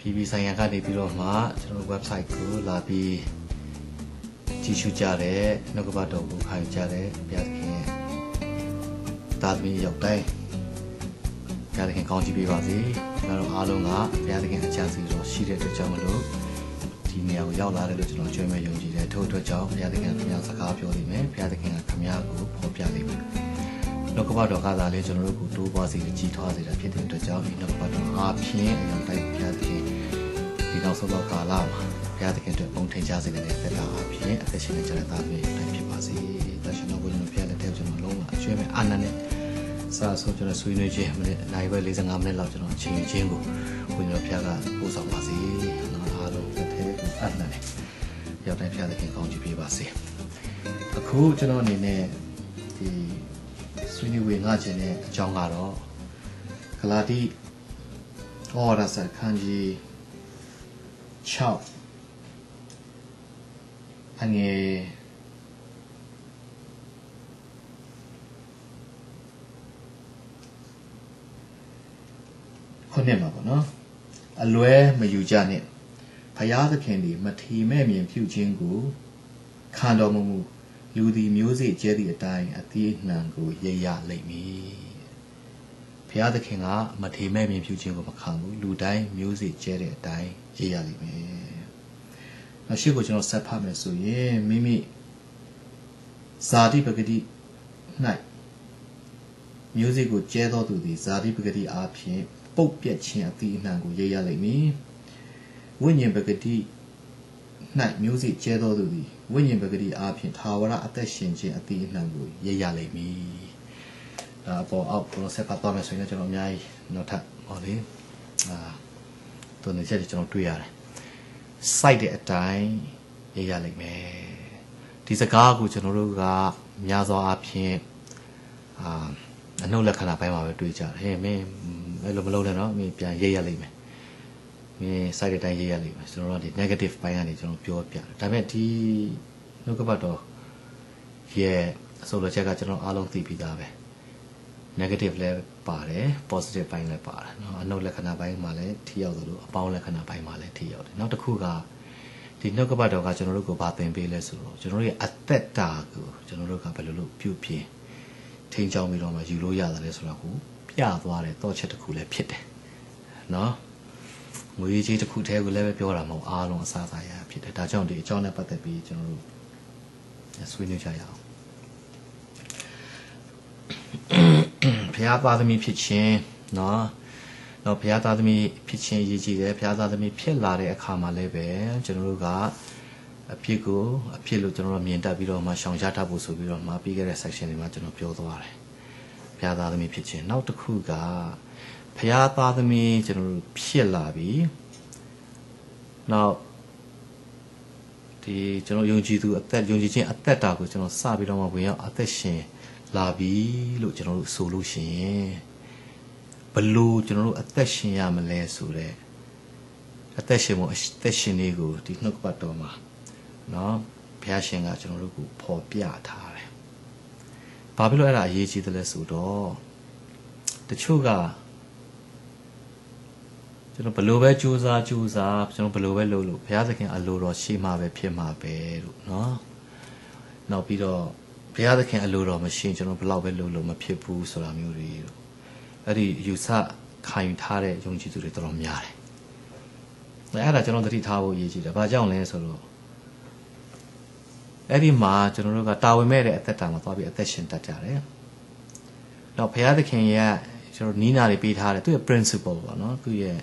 PP ဆိုင်ရာကနေပြီးတော့မှကျွန်တော် website ကိုလာပြီးကြည့်ရှုကြတဲ့နှုတ်ကပတ်တော်ကိုခံကြတဲ့ဘုရားသခင်သာသမီရောက်တိုင်းဘုရားသခင်ကောင်းချီးပေးပါစေကျွန်တော်အားလုံးကဘုရားသခင်အချမ်းစီတော်ရှိတဲ့အတွက်ကြောင့်မလို့ဒီနေရာကိုရောက်လာတယ်လို့ကျွန်တော်ကြွေးမဲ့ယုံကြည်တယ်ထို့အတွက်ကြောင့်ဘုရားသခင်ကခင်ဗျားစကားပြောနေမယ်ဘုရားသခင်ကခင်ဗျားကိုဖော်ပြနေမယ်နှုတ်ကပတ်တော်ကသာလေကျွန်တော်တို့ကိုတိုးပွားစေကြည်ထွားစေတာဖြစ်တဲ့အတွက်ကြောင့်ဒီနှုတ်ကပတ်တော်အားဖြင့်အရင်တိုင်းဘုရားသခင်ဒီနောက်ဆုံးတော့ကာလမှာဘုရားသခင်အတွက်ပုံထင်ရှားစေတဲ့သက်တာအဖြစ်အသက်ရှင်နေကြတဲ့သားသမီးတွေတိုင်းဖြစ်ပါစေ။တရှင်တော်ဘုရားဘုရားလက်ထက်ကျွန်တော်လုံးဝအကျွေးမဲ့အာနန္ဒနဲ့စာဆုံးကျွန်တော်ဆွေးနွေးခြင်းမိနစ်နိုင်ပဲ45မိနစ်လောက်ကျွန်တော်အချိန်ယူခြင်းကိုဘုရားဘုရားကပို့ဆောင်ပါစေ။နော်အားလုံးတစ်ထည့်ကိုအာနန္ဒနဲ့ရောက်တိုင်းဘုရားသခင်ကောင်းချီးပေးပါစေ။အခုကျွန်တော်အနေနဲ့ဒီဆွေးနွေးဝေငှခြင်းတဲ့အကြောင်းကတော့ဂလာတိဩဝါဒစာခန်းကြီး6အငယ်ခုနှစ်မှာပေါ့နော်အလွဲမယူကြနဲ့ဘုရားသခင်ဒီမထီမဲ့မြင်ပြုခြင်းကိုခံတော်မူလူသည်မျိုးစေ့ကျဲသည့်အတိုင်းအသီးနှံကိုရိပ်ရလိမ့်မည်ဘုရားသခင်ကမထီမဲ့မြင်ပြုခြင်းကိုမခံဘူးလူတိုင်းမျိုးစေ့ကျဲတဲ့အတိုင်းရိပ်ရလိမ့်မယ်နောက်ရှိကိုကျွန်တော်ဆက်ဖတ်မယ်ဆိုရင်မိမိဇာတိပဂတိ၌မျိုးစေ့ကိုကျဲတော်သူသည်ဇာတိပဂတိအားဖြင့်ပုတ်ပြက်ခြင်းအသီးအနှံကိုရိပ်ရလိမ့်မည်ဝိညာဉ်ပဂတိ၌မျိုးစေ့ကျဲတော်သူသည်ဝိညာဉ်ပဂတိအားဖြင့်သာဝရအသက်ရှင်ခြင်းအသီးအနှံကိုရိပ်ရလိမ့်မည်ဒါပေါ်အောက်ကိုဆက်ဖတ်သွားမယ်ဆိုရင်ကျွန်တော်အများကြီးနောက်ထပ်ဟောလေသူနေချက်ကျွန်တော်တွေ့ရတယ်စိုက်တဲ့အတိုင်းရရလိမ့်မယ်ဒီစကားကိုကျွန်တော်တို့ကများသောအားဖြင့်အနှုတ်လက္ခဏာပိုင်းမှာပဲတွေ့ကြတယ်ဟဲ့မင်းအဲ့လိုမလုပ်နဲ့နော်မင်းပြန်ရရလိမ့်မယ်မင်းစိုက်တဲ့အတိုင်းရရလိမ့်မယ်ကျွန်တော်တို့ဒီ negative ပိုင်းကနေကျွန်တော်ပြောပြတယ်ဒါပေမဲ့ဒီနှုတ်ကပတ်တော်ရဲ့အဆိုလိုချက်ကကျွန်တော်အားလုံးသိပြီးသားပဲnegative လည်းပါတယ် positive ပိုင်းလည်းပါတယ်เนาะအနှုတ်လက္ခဏာပိုင်းမှာလည်းထိရောက်သလိုအပေါင်းလက္ခဏာပိုင်းမှာလည်းထိရောက်တယ်နောက်တစ်ခုကဒီနှုတ်ကပတ်တော်ကကျွန်တော်တို့ကိုဗာသင်ပေးလဲဆိုတော့ကျွန်တော်တို့ရဲ့အသက်တာကိုကျွန်တော်တို့ကဘယ်လိုလုပ်ပြုပြင်ထိန်းချောင်းပြီးတော့မှယူလို့ရတယ်လဲဆိုတော့ကိုပြသွားတယ်တော့ချက်တစ်ခုလည်းဖြစ်တယ်เนาะငွေကြီးတစ်ခုတည်းကိုလည်းပဲပြောတာမဟုတ်အားလုံးအစားအစာရဖြစ်တယ်ဒါကြောင့်ဒီအကြောင်းနဲ့ပတ်သက်ပြီးကျွန်တော်တို့ဆွေးနွေးကြရအောင်ဘုရားသားသမီးဖြစ်ခြင်းเนาะဘုရားသားသမီးဖြစ်ခြင်းရည်ကြည်တယ်ဘုရားသားသမီးဖြစ်လာတဲ့အခါမှာလည်းပဲကျွန်တော်တို့ကအဖြစ်လို့ကျွန်တော်တို့မြင်တတ်ပြီးတော့မှရှောင်ရှားတတ်ဖို့ဆိုပြီးတော့မှပြီးခဲ့တဲ့ section တွေမှာကျွန်တော်ပြောသွားတယ်ဘုရားသားသမီးဖြစ်ခြင်းနောက်တစ်ခုကဘုရားသားသမီးကျွန်တော်တို့ဖြစ်လာပြီးနောက်ဒီကျွန်တော်ယုံကြည်သူအသက်ယုံကြည်ခြင်းအသက်တာကိုကျွန်တော်စပြီးတော့မှဝင်ရောက်အသက်ရှင်လာပြီလို့ကျွန်တော်တို့ဆိုလို့ရှိရင်ဘလို့ကျွန်တော်တို့အသက်ရှင်ရမလဲဆိုတော့အသက်ရှင်မှုအသက်ရှင်လေးကိုဒီနှုတ်ကပတ်တော်မှာเนาะဘုရားရှင်ကကျွန်တော်တို့ကိုဖော်ပြထားတယ်။ဘာဖြစ်လို့အဲ့ဒါအရေးကြီးတယ်လဲဆိုတော့တချို့ကကျွန်တော်ဘလို့ပဲကြိုးစားကျွန်တော်ဘလို့ပဲလုပ်လို့ဘုရားသခင်အလိုတော်ရှိမှပဲဖြစ်မှာပဲလို့เนาะနောက်ပြီးတော့ဘုရားသခင်အလိုတော်မရှိကျွန်တော်ဘလောက်ပဲလို့မဖြစ်ဘူးဆိုတာမျိုးတွေအဲ့ဒီယူဆခံယူထားတဲ့ယုံကြည်သူတွေတော်တော်များတယ်။အဲ့ဒါကျွန်တော်သတိထားဖို့အရေးကြီးတယ်။ဘာကြောင့်လဲဆိုတော့အဲ့ဒီမှာကျွန်တော်တို့ကတာဝန်မဲ့တဲ့အသက်တာမှာသွားပြီးအသက်ရှင်တတ်ကြတယ်။နောက်ဘုရားသခင်ရဲ့ကျွန်တော်နီးနာတွေပေးထားတယ်သူရဲ့ principle ပေါ့နော်သူရဲ့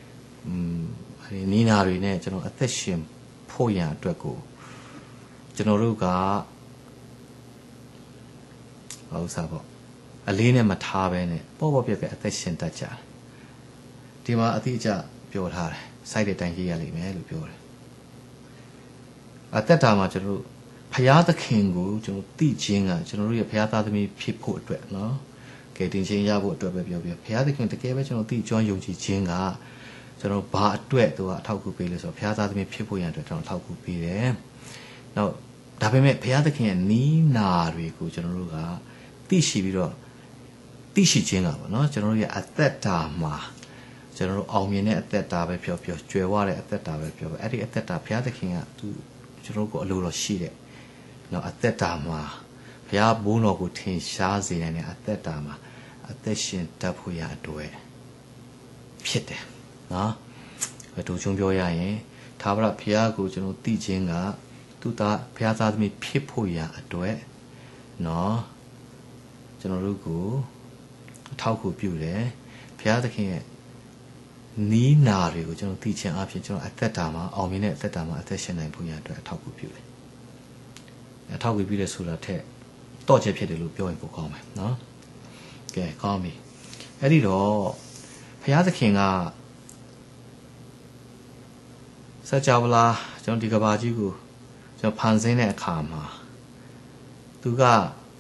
နီးနာတွေနဲ့ကျွန်တော်အသက်ရှင်ဖို့ရန်အတွက်ကိုကျွန်တော်တို့ကဟုတ်စားပေါ့အလေးနဲ့မထားပဲနဲ့ပေါ့ပြက်အသက်ရှင်တတ်ကြတယ်ဒီမှာအတိအကျပြောထားတယ်စိုက်တဲ့တိုင်ရေးရလိမ့်မယ်လို့ပြောတယ်အသက်တာမှာကျွန်တော်တို့ဘုရားသခင်ကိုကျွန်တော်သိခြင်းကကျွန်တော်တို့ရဲ့ဘုရားသားသမီးဖြစ်ဖို့အတွက်နော်ကယ်တင်ခြင်းရဖို့အတွက်ပဲပြောပြဘုရားသခင်တကယ်ပဲကျွန်တော်သိကျွမ်းယုံကြည်ခြင်းကကျွန်တော်ဘာအတွက်သူကအထောက်အကူပေးလဲဆိုတော့ဘုရားသားသမီးဖြစ်ဖို့ရန်အတွက်ကျွန်တော်အထောက်အကူပေးတယ်နောက်ဒါပေမဲ့ဘုရားသခင်ရဲ့နီးနာတွေကိုကျွန်တော်တို့ကသိရှိပြီးတော့သိရှိခြင်းကပေါ့နော်ကျွန်တော်တို့ရဲ့အသက်တာမှာကျွန်တော်တို့အောင်မြင်တဲ့အသက်တာပဲပြောပြောကြွယ်ဝတဲ့အသက်တာပဲပြောပြောအဲ့ဒီအသက်တာဘုရားသခင်ကသူကျွန်တော်ကိုအလိုတော်ရှိတဲ့နော်အသက်တာမှာဘုရားဘုန်းတော်ကိုထင်ရှားစေနိုင်တဲ့အသက်တာမှာအသက်ရှင်တတ်ဖို့ရအတွက်ဖြစ်တယ်နော်အတူချုံပြောရရင်သာဝရဘုရားကိုကျွန်တော်သိခြင်းကသူသားဘုရားသားသမီးဖြစ်ဖို့ရအတွက်နော်ကျွန်တော်တို့ကိုအထောက်အကူပြုတယ်ဘုရားသခင်ရဲ့နီးနာတွေကိုကျွန်တော်သိချင်အဖြစ်ကျွန်တော်အသက်တာမှာအောင်မြင်တဲ့အသက်တာမှာအသက်ရှင်နိုင်ဖို့ရအတွက်အထောက်အကူပြုတယ်အထောက်အကူပြုတဲ့ဆိုတာထက်တော့ချက်ဖြစ်တယ်လို့ပြောရင်ပိုကောင်းမယ်နော်ကဲကောင်းပြီအဲ့ဒီတော့ဘုရားသခင်ကစကြဝဠာကျွန်တော်ဒီကဘာကြီးကိုကျွန်တော်ဖန်ဆင်းတဲ့အခါမှာသူက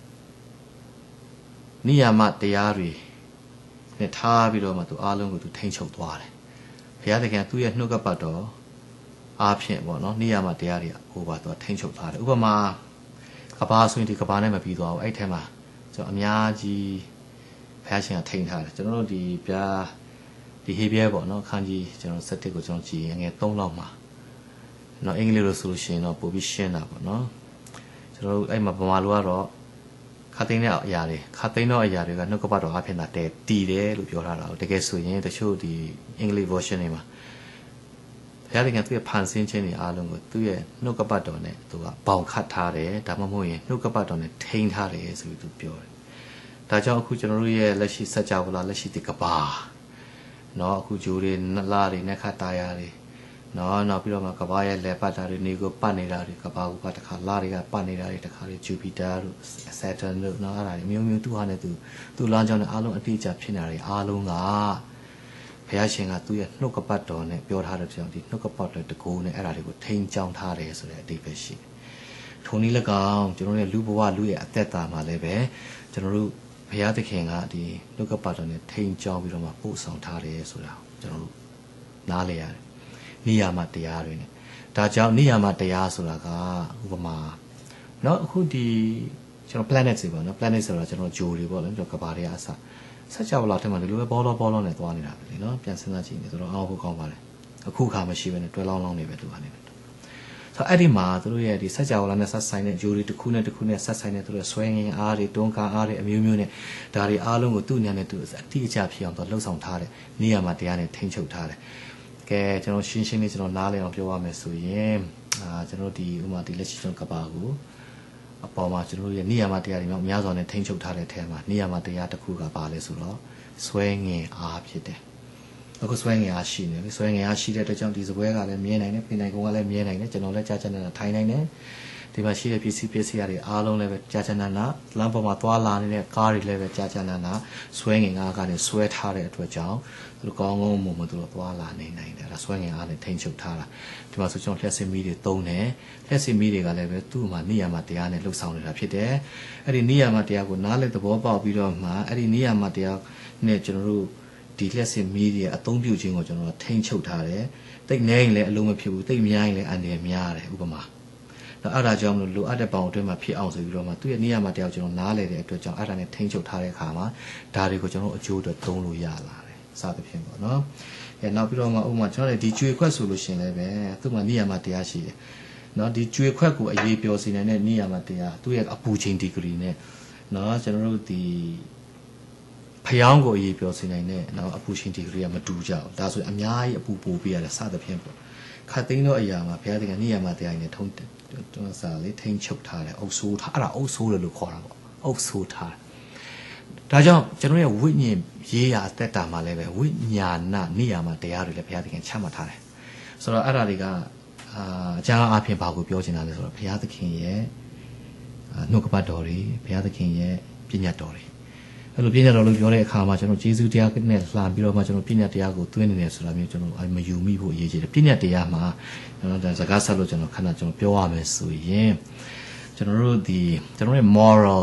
နိယာမတရားတွေနဲ့ထားပြီးတော့မှသူအားလုံးကိုသူထိန်းချုပ်သွားတယ်ဘုရားသခင်သူ့ရဲ့နှုတ်ကပတ်တော်အားဖြင့်ပေါ့နော်နိယာမတရားတွေဟိုပါသူထိန်းချုပ်ထားတယ်ဥပမာကဘာဆိုရင်ဒီကဘာနဲ့မပြီးသွားဘူးအဲ့ထဲမှာကျွန်တော်အများကြီးဘုရားရှင်ကထိန်းထားတယ်ကျွန်တော်တို့ဒီပြားဒီဟေဘရဲပေါ့နော်ခန်းကြီးကျွန်တော်7ကိုကျွန်တော်ကြည့်ရင်ငယ်3လောက်မှာနော်အင်္ဂလိပ်လိုဆိုလို့ရှိရင်တော့ပို့ပြီးရှင်းတာပေါ့နော်ကျွန်တော်တို့အဲ့မှာဗမာလိုကတော့ခါသိန်းတဲ့အရာတွေခါသိန်းတော့အရာတွေကနှုတ်ကပတ်တော်အဖြစ်နဲ့တည်တယ်လို့ပြောထားတာတကယ်ဆိုရင်တချို့ဒီအင်္ဂလိပ် version တွေမှာဘုရားသခင်သူ့ရဲ့ဖန်ဆင်းခြင်းတွေအားလုံးကိုသူ့ရဲ့နှုတ်ကပတ်တော်နဲ့သူကပေါင်ခတ်ထားတယ်ဒါမှမဟုတ်ရင်နှုတ်ကပတ်တော်နဲ့ထိန်းထားတယ်ဆိုပြီးသူပြောတယ်ဒါကြောင့်အခုကျွန်တော်တို့ရဲ့လက်ရှိစัจ java လက်ရှိဒီကဘာနော်အခုဂျိုးတွေနလာတွေနဲ့ခတ်တာယာတွေနော်နောက်ပြီးတော့မှကဘာရဲ့လေပတ်တာတွေနေကိုပတ်နေတာတွေကဘာကိုပတ်တခါလာတွေကပတ်နေတာတွေတခါတွေဂျူပီတာတို့ဆာတန်တို့နော်အဲ့ဒါတွေမျိုးမျိုးသူ့ဟာနဲ့သူ့လမ်းကြောင်းနဲ့အားလုံးအတိအကျဖြစ်နေတာတွေအားလုံးကဘုရားရှင်ကသူ့ရဲ့နှုတ်ကပတ်တော်နဲ့ပြောထားတဲ့ကြောင့်ဒီနှုတ်ကပတ်တော်တကူနဲ့အဲ့ဒါတွေကိုထိန်းကျောင်းထားတယ်ဆိုတဲ့အဓိပ္ပာယ်ရှိတယ်။ထိုနည်း၎င်းကျွန်တော်ရဲ့လူဘဝလူရဲ့အသက်တာမှာလည်းပဲကျွန်တော်တို့ဘုရားသခင်ကဒီနှုတ်ကပတ်တော်နဲ့ထိန်းကျောင်းပြီးတော့မှပို့ဆောင်ထားတယ်ဆိုတာကျွန်တော်တို့နားလည်ရတယ်။နိယာမတရားတွေနဲ့ဒါကြောင့်နိယာမတရားဆိုတာကဥပမာเนาะအခုဒီကျွန်တော် planet တွေပေါ့เนาะ planet ဆိုတာကျွန်တော်ဂျိုတွေပေါ့လေကျွန်တော်ကဘာတွေအစစัจ java လာထဲမှာဒီလိုပဲဘောလုံးနဲ့သွားနေတာပဲလေเนาะပြန်စဉ်းစားကြည့်နေဆိုတော့အောက်ဟုတ်ကောင်းပါလေအခုခါမရှိဘဲနဲ့တွဲလောင်းနေပဲသူကနေတယ်ဆိုတော့အဲ့ဒီမှာသူတို့ရဲ့ဒီစัจ java လာနဲ့ဆက်ဆိုင်တဲ့ဂျိုတွေတစ်ခုနဲ့တစ်ခုနဲ့ဆက်ဆိုင်တဲ့သူတို့ဆွဲငင်အားတွေတွန်းကားအားတွေအမျိုးမျိုးနဲ့ဒါတွေအားလုံးကိုသူ့ညာနဲ့သူအတိအကျဖြစ်အောင်သူလှုပ်ဆောင်ထားတယ်နေရာမှာတရားနဲ့ထိန်းချုပ်ထားတယ်ကဲကျွန်တော်ရှင်းလေးကျွန်တော်နားလည်အောင်ပြောရမယ်ဆိုရင်ကျွန်တော်ဒီဥမာဒီလက်ရှိကျွန်တော်ကဘာကိုအပေါ်မှာကျွန်တော်ရဲ့နေရာမှာတရားတွေများများစွာနဲ့ထိန်းချုပ်ထားတဲ့အထက်မှာနေရာမှာတရားတစ်ခုကပါလဲဆိုတော့ဆွဲငင်အားဖြစ်တယ်အခုဆွဲငင်အားရှိနေပြီဆွဲငင်အားရှိတဲ့အတွက်ကြောင့်ဒီစပွဲကလည်းမြဲနိုင်တယ်ပြင်နိုင်ကုန်ကလည်းမြဲနိုင်တယ်ကျွန်တော်လည်းကြာကြာနာထိုင်နိုင်တယ်ဒီမှာရှိတဲ့ပစ္စည်းတွေအားလုံးလည်းပဲကြာကြာနာလမ်းပေါ်မှာသွားလာနေတဲ့ကားတွေလည်းပဲကြာကြာနာဆွဲငင်အားကနေဆွဲထားတဲ့အတွက်ကြောင့်သူတို့ကောင်းကောင်းမွန်မွန်သူတို့သွားလာနိုင်တယ်ဒါဆွဲငင်အားနဲ့ထိန်းချုပ်ထားတာဒီမှာဆိုကျွန်တော်လျှက်စစ်မီးတွေသုံးတယ်လျှက်စစ်မီးတွေကလည်းပဲသူ့မှာနေရာမှာတရားနဲ့လှုပ်ဆောင်နေတာဖြစ်တယ်အဲ့ဒီနေရာမှာတရားကိုနားလည်သဘောပေါက်ပြီးတော့မှအဲ့ဒီနေရာမှာတရားနဲ့ကျွန်တော်တို့ဒီလျှက်စစ်မီးတွေအသုံးပြုခြင်းကိုကျွန်တော်ထိန်းချုပ်ထားတယ်တိတ်နေရင်လည်းအလုံးမဖြစ်ဘူးတိတ်များရင်လည်းအန္တရာယ်များတယ်ဥပမာတော့အဲ့ဒါကြောင့်မလို့လိုအပ်တဲ့ပေါင်အတွင်းမှာဖြစ်အောင်ဆိုပြီးတော့မှသူ့ရဲ့နေရာမှာတရားကျွန်တော်နားလည်တဲ့အတွက်ကြောင့်အဲ့ဒါနဲ့ထိန်းချုပ်ထားတဲ့အခါမှာဒါတွေကိုကျွန်တော်အကျိုးအတွက်သုံးလို့ရလာတယ်စသဖြင့်ပေါ့နော်နောက်ပြီးတော့မှဥပမာကျွန်တော်ဒီကျွေခွက်ဆိုလို့ရှင်လည်းပဲသူ့မှာနေရာမှာတရားရှိတယ်နော်ဒီကျွေခွက်ကိုအရေးပြောစီနိုင်တဲ့နေရာမှာတရားသူ့ရဲ့အပူချိန်ဒီဂရီနဲ့နော်ကျွန်တော်တို့ဒီဖျောင်းကိုအရေးပြောစီနိုင်တဲ့နော်အပူချိန်ဒီဂရီကမတူကြဘူးဒါဆိုရင်အများကြီးအပူပိုပေးရတယ်စသဖြင့်ပေါ့ခတ်သိန်းတော့အရာမှာဘုရားသခင်နေရာမှာတရားနဲ့ထုံးတယ်စာလေးထိန်းချုပ်ထားတယ်အုပ်ဆိုးထားအဲ့ဒါအုပ်ဆိုးတယ်လို့ခေါ်တာပေါ့အုပ်ဆိုးထားဒါကြောင့်ကျွန်တော်ရဲ့ဝိညာဉ်ရေးရာအသက်တာမှာလည်းပဲဝိညာဏနေရာမှာတရားတွေလည်းဘုရားသခင်ချမှတ်ထားတယ်ဆိုတော့အဲ့ဒါတွေကအကျမ်းအဖြစ်ဘာကိုပြောချင်တာလဲဆိုတော့ဘုရားသခင်ရဲ့နှုတ်ကပတ်တော်တွေဘုရားသခင်ရဲ့ပညာတော်တွေအဲ့လိုပညာတော်လို့ပြောတဲ့အခါမှာကျွန်တော်ယေရှုတရားနဲ့လှန်ပြီးတော့မှကျွန်တော်ပညာတရားကိုသွင်းနေတယ်ဆိုတာမျိုးကျွန်တော်မယူမိဖို့အရေးကြီးတယ်ပညာတရားမှာကျွန်တော်စကားဆက်လို့ကျွန်တော်ခဏကျွန်တော်ပြောရမယ်ဆိုရင်ကျွန်တော်တို့ရဲ့ moral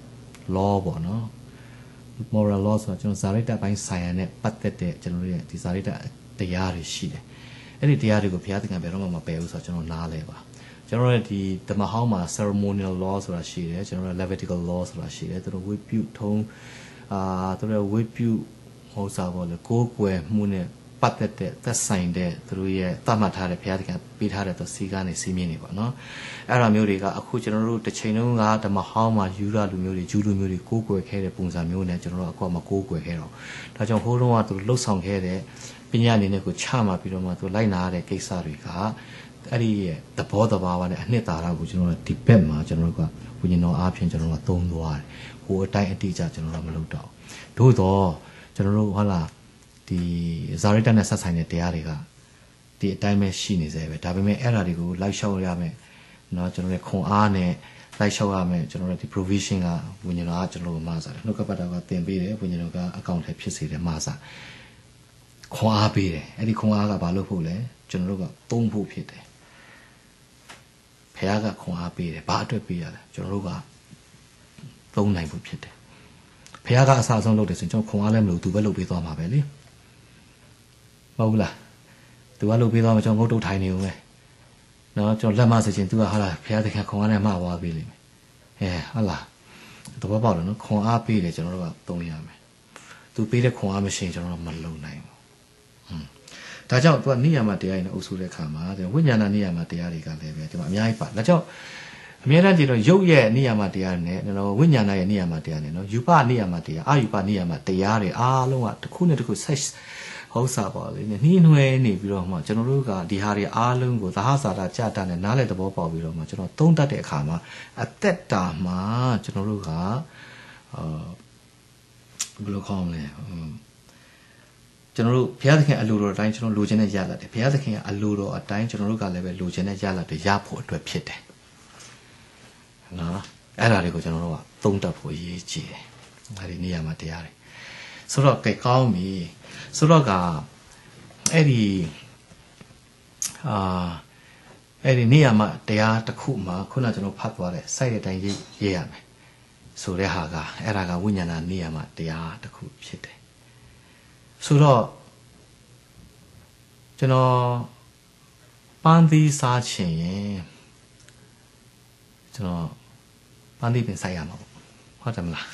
law ပေါ့နော် moral law ဆိုတော့ကျွန်တော်ဇာတိတပိုင်းဆိုင်ရာနဲ့ပတ်သက်တဲ့ကျွန်တော်တို့ရဲ့ဒီဇာတိတတရားတွေရှိတယ်အဲ့ဒီတရားတွေကိုဘုရားသခင်ဘယ်တော့မှမပယ်ဘူးဆိုတော့ကျွန်တော်နားလဲပါကျွန်တော်တို့ဒီဓမ္မဟောင်းမှာ ceremonial law ဆိုတာရှိတယ်ကျွန်တော်တို့ Levitical law ဆိုတာရှိတယ်သူတို့ဝိပုထုံးသူတို့ဝိပုဟောစာပေါ့လေကိုးကွယ်မှုနဲ့ပတ်သက်တဲ့သက်ဆိုင်တဲ့သူတို့ရဲ့သတ်မှတ်ထားတဲ့ဘုရားသခင်ပေးထားတဲ့သူစီကားနေစီးမြင်နေပါနော်အဲ့ဒါမျိုးတွေကအခုကျွန်တော်တို့တစ်ချိန်လုံးကဓမ္မဟောင်းမှာယူရလူမျိုးတွေဂျူးလူမျိုးတွေကိုးကွယ်ခဲ့တဲ့ပုံစံမျိုးနဲ့ကျွန်တော်တို့အခုမှကိုးကွယ်ခဲ့တော့ဒါကြောင့်ဟိုးတုန်းကသူလှုပ်ဆောင်ခဲ့တဲ့ပညာအနေနဲ့ကိုချမှပြီးတော့မှသူလိုက်နာရတဲ့ကိစ္စတွေကအဲ့ဒီရဲ့သဘောတဘာဝနဲ့အနှစ်သာရကိုကျွန်တော်တို့ဒီဘက်မှာကျွန်တော်တို့ကဝိညာဉ်တော်အားဖြင့်ကျွန်တော်တို့သုံးသွားတယ်ဟိုအတိုင်းအတိအကျကျွန်တော်တို့မလုပ်တော့သို့တော့ကျွန်တော်တို့ဟုတ်လားဒီဇာရိတနဲ့ဆက်ဆိုင်တဲ့တရားတွေကဒီအတိုင်းပဲရှိနေသေးပဲဒါပေမဲ့အဲ့ဓာတွေကိုလိုက်လျှောက်ရမယ်เนาะကျွန်တော်တို့ခွန်အားနဲ့လိုက်လျှောက်ရမယ်ကျွန်တော်တို့ဒီ provision ကဝိညာဉ်တော်ကကျွန်တော်တို့မှာစားတယ်နှုတ်ကပတ်တော်ကသင်ပေးတယ်ဝိညာဉ်တော်ကအကောင့်ထဲဖြစ်စေတယ်မှာစားခွန်အားပေးတယ်အဲ့ဒီခွန်အားကဘာလို့ဖို့လဲကျွန်တော်တို့ကသုံးဖို့ဖြစ်တယ်ဖခင်ကခွန်အားပေးတယ်ဘာအတွက်ပေးရလဲကျွန်တော်တို့ကသုံးနိုင်ဖို့ဖြစ်တယ်ဖခင်ကအစအဆုံးလုပ်တယ်ဆိုရင်ကျွန်တော်ခွန်အားလည်းမလို့သူပဲလုပ်ပေးသွားမှာပဲလေမဟုတ်လားသူကလုပ်ပေးသွားမှာကျွန်တော်ငုတ်တုတ်ထိုင်နေဦးမယ်နော်ကျွန်တော်လက်မစချင်သူကဟာလားဖခင်တခင်ခွန်အားနဲ့မှားသွားပြီလိမ့်မယ်ဟုတ်လားသဘောပေါက်တယ်နော်ခွန်အားပေးတယ်ကျွန်တော်တို့ကသုံးရမယ်သူပေးတဲ့ခွန်အားမရှိရင်ကျွန်တော်တို့မလုံနိုင်ဘူးဒါကြောင့်သူကနိယာမတရားရင်အုပ်စုတဲ့ခါမှာဝိညာဏနိယာမတရားတွေကလည်းပဲဒီမှာအများကြီးပါဒါကြောင့်အများအားဖြင့်တော့ရုပ်ရဲ့နိယာမတရားနဲ့နော်ဝိညာဏရဲ့နိယာမတရားနဲ့နော်ယူပနိယာမတရားအာယူပနိယာမတရားတွေအားလုံးကတစ်ခုနဲ့တစ်ခုဆက်ဟုတ်စားပါလေနှီးနှွဲနေပြီးတော့မှကျွန်တော်တို့ကဒီဟာတွေအားလုံးကိုသဟဇာတာကြတာနဲ့နားလည်သဘောပေါက်ပြီးတော့မှကျွန်တော်သုံးတတ်တဲ့အခါမှာအသက်တာမှာကျွန်တော်တို့ကဘယ်လိုခေါ်မလဲကျွန်တော်တို့ဘုရားသခင်အလိုတော်အတိုင်းကျွန်တော်လိုချင်တဲ့ရလာတယ်ဘုရားသခင်ကအလိုတော်အတိုင်းကျွန်တော်တို့ကလည်းပဲလိုချင်တဲ့ရလာတယ်ရဖို့အတွက်ဖြစ်တယ်နော်အဲ့ဒါတွေကိုကျွန်တော်တို့ကသုံးတတ်ဖို့အရေးကြီးတယ်အဲဒီနေရာမှာတရားတွေဆိုတော့ကြိုက်ကောင်းပြီဆိုတော့ကအဲ့ဒီနေရာမှာတရားတစ်ခုမှာခုနကျွန်တော်ဖတ်သွားတဲ့စိုက်တဲ့အတိုင်းရေးရမယ်ဆိုတဲ့ဟာကအဲ့ဒါကဝိညာဏနေရာမှာတရားတစ်ခုဖြစ်တယ်ဆိုတော့ကျွန်တော်ပန်းသီးစားချင်ရင်ကျွန်တော်ပန်းသီးပင်စိုက်ရမှာပေါ့ဟုတ်တယ်မလား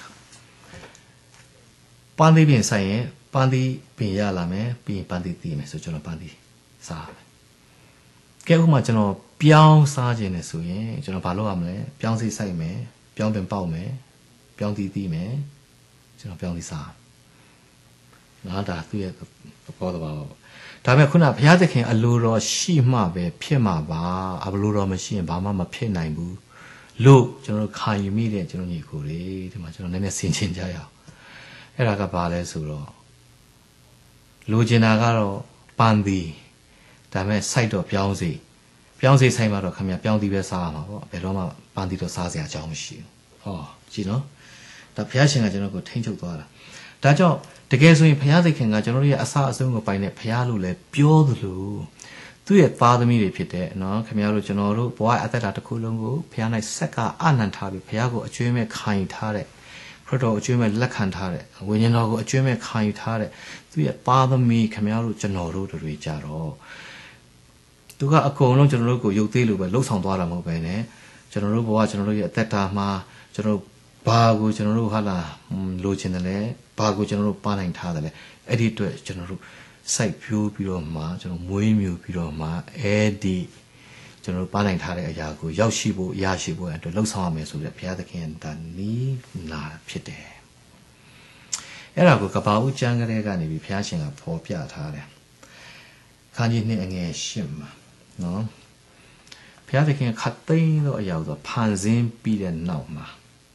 ပန်းသီးပင်စိုက်ရင်ပန်းသီးပင်ရလာမယ်ပြီးရင်ပန်းသီးတည်မယ်ဆိုကျွန်တော်ပန်းသီးစားမယ်ကဲဥပမာကျွန်တော်ပြောင်းစားခြင်းနဲ့ဆိုရင်ကျွန်တော်ဘာလုပ်ရမလဲပြောင်းစီစိုက်မယ်ပြောင်းပင်ပေါက်မယ်ပြောင်းသီးတည်မယ်ကျွန်တော်ပြောင်းသီးစားနော်ဒါသူ့ရဲ့သဘောတဘာပါဒါပေမဲ့ခုနဘုရားသခင်အလိုတော်ရှိမှပဲဖြစ်မှာပါအလိုတော်မရှိရင်ဘာမှမဖြစ်နိုင်ဘူးလို့ကျွန်တော်ခံယူမိတဲ့ကျွန်တော်ညီကိုတွေဒီမှာကျွန်တော်နည်းနည်းဆင်ခြင်ကြရအောင်အဲ့ဒါကဘာလဲဆိုတော့လိုချင်တာကတော့ပန်းသီးဒါပေမဲ့စိုက်တော့ပြောင်းစီဆိုင်မှာတော့ခင်ဗျပြောင်းသီးပဲစားရမှာပေါ့ဘယ်တော့မှပန်းသီးတော့စားစရာအကြောင်းမရှိဘူးဟောကြည့်နော်ဒါဘုရားရှင်ကကျွန်တော်ကိုထိန်းချုပ်သွားတာဒါကြောင့်တကယ်ဆိုရင်ဘုရားသခင်ကကျွန်တော်တို့ရဲ့အစအဆုံးကိုပိုင်တဲ့ဘုရားလို့လည်းပြောသလိုသူ့ရဲ့သားသမီးတွေဖြစ်တဲ့နော်ခင်ဗျားတို့ကျွန်တော်တို့ဘဝအသက်တာတစ်ခုလုံးကိုဘုရား၌ဆက်ကအာနန္ထားပြီးဘုရားကိုအကျွေးမဲ့ခံယူထားတဲ့ခရစ်တော်အကျွေးမဲ့လက်ခံထားတဲ့ဝိညာဉ်တော်ကိုအကျွေးမဲ့ခံယူထားတဲ့သူ့ရဲ့သားသမီးခင်ဗျားတို့ကျွန်တော်တို့တွေကြတော့သူကအကုန်လုံးကျွန်တော်တို့ကိုရုပ်သေးလို့ပဲလှုပ်ဆောင်သွားတာမဟုတ်ပဲねကျွန်တော်တို့ဘဝကျွန်တော်တို့ရဲ့အသက်တာမှာကျွန်တော်ဘာကိုကျွန်တော်တို့ဟာလာလိုချင်တယ်လဲဘာကိုကျွန်တော်တို့ပါနိုင်ထားတယ်လဲအဲ့ဒီအတွက်ကျွန်တော်တို့စိုက်ပြိုးပြီးတော့မှကျွန်တော်မွေးမြူပြီးတော့မှအဲ့ဒီကျွန်တော်ပါနိုင်ထားတဲ့အရာကိုရောက်ရှိဖို့ရရှိဖို့အတွက်လှုပ်ဆောင်ရမယ်ဆိုတဲ့ဘုရားသခင်ကနီးနာဖြစ်တယ်အဲ့ဒါကိုကပ္ပဦးကျမ်းကလေးကနေပြီးဘုရားရှင်ကဖော်ပြထားတယ်ခန်းကြီးနှစ်အငယ်၈မှာနော်ဘုရားသခင်ခတ်သိမ်းသောအရာဆိုဖန်ဆင်းပြီးတဲ့နောက်မှာ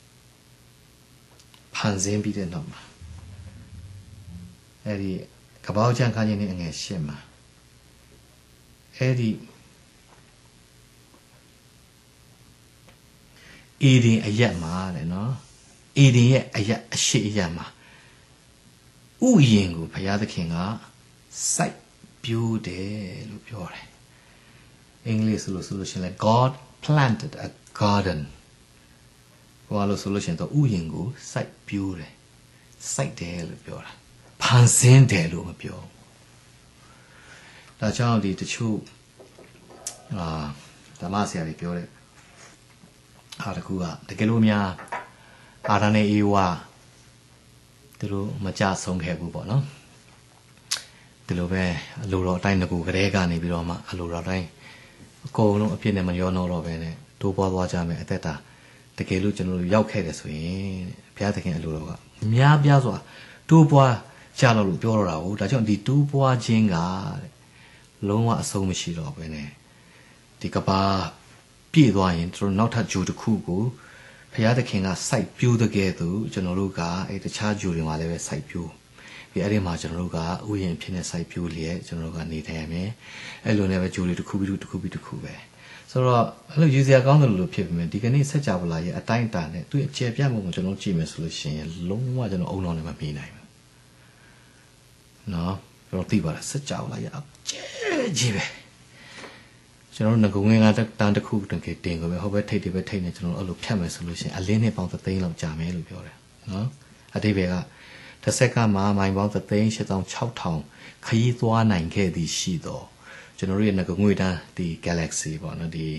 အဲ့ဒီကပ္ပဦးကျမ်းခန်းကြီးနှစ်အငယ်၈မှာအဲ့ဒီအေဒင်အရက်မှာတဲ့နော်အေဒင်ရဲ့အရက်အရှိအရက်မှာဥယျာဉ်ကိုဘုရားသခင်ကစိုက်ပျိုးတယ်လို့ပြောတယ်အင်္ဂလိပ်ဆိုလို့ရှိရင်လည်း God planted a garden ဘာလို့ဆိုလို့ရှိရင်တော့ဥယျာဉ်ကိုစိုက်ပျိုးတယ်စိုက်တယ်လို့ပြောတာဖန်ဆင်းတယ်လို့မပြောဒါကြောင့်ဒီတချို့ဓမ္မဆရာတွေပြောတဲ့အားတကူကတကယ်လို့များအာရနဲ့အေဝါသူတို့မကြဆုံးခဲ့ဘူးပေါ့နော်ဒီလိုပဲအလိုတော်အတိုင်းကိုကလေးကနေပြီးတော့မှအလိုတော်တိုင်းအကုန်လုံးအပြည့်နဲ့မရောနှောတော့ပဲနဲ့တိုးပွားသွားကြမယ်အသက်တာတကယ်လို့ကျွန်တော်တို့ရောက်ခဲ့တယ်ဆိုရင်ဘုရားသခင်အလိုတော်ကများပြားစွာတိုးပွားကြလို့ပြောတော့တာဟုတ်ဒါကြောင့်ဒီတိုးပွားခြင်းကလုံးဝအဆုံးမရှိတော့ပဲနဲ့ဒီကဘာပြည့်သွားရင်တို့နောက်ထပ်ဂျိုတစ်ခုကိုဘုရားသခင်ကစိုက်ပျိုးတဲ့ကဲ့သို့ကျွန်တော်တို့ကတခြားဂျိုတွေမှာလည်းပဲစိုက်ပျိုးပြီးအဲ့ဒီမှာကျွန်တော်တို့ကဥယျာဉ်ဖြစ်နေစိုက်ပျိုးလျက်ကျွန်တော်တို့ကနေထိုင်ရမယ်အဲ့လိုနဲ့ပဲဂျိုတွေတစ်ခုပြီးတစ်ခုပြီးတစ်ခုပဲဆိုတော့အဲ့လိုယူစရာကောင်းတယ်လို့ဖြစ်ပြီမယ်ဒီကနေ့ဆက်ကြပါလားရဲ့အတိုင်းအတာနဲ့သူ့အခြေပြမှုကိုကျွန်တော်ကြည့်မယ်ဆိုလို့ရှိရင်လုံးဝကျွန်တော်အုံတော်နဲ့မပြီးနိုင်ဘူးနော်ကျွန်တော်သိပါလားဆက်ကြပါလားရဲ့ကြီးပဲကျွန်တော်တို့ငကုံငင်းကတန်းတစ်ခုတကယ်တင်ကိုပဲဟိုဘက်ထိတ်တွေပဲထိတ်နေကျွန်တော်အဲ့လိုဖြတ်မယ်ဆိုလို့ရှိရင်အလင်းနဲ့ပေါင်းသိန်းလောက်ကြာမယ်လို့ပြောတယ်နော်အတိပယ်ကတစ်စက္ကန့်မှာမိုင်ပေါင်း3,86,000ခရီးသွားနိုင်ခဲ့သည်ရှိတော့ကျွန်တော်တို့ရဲ့ငကုံငွေတန်းဒီ galaxy ပေါ့နော်ဒီ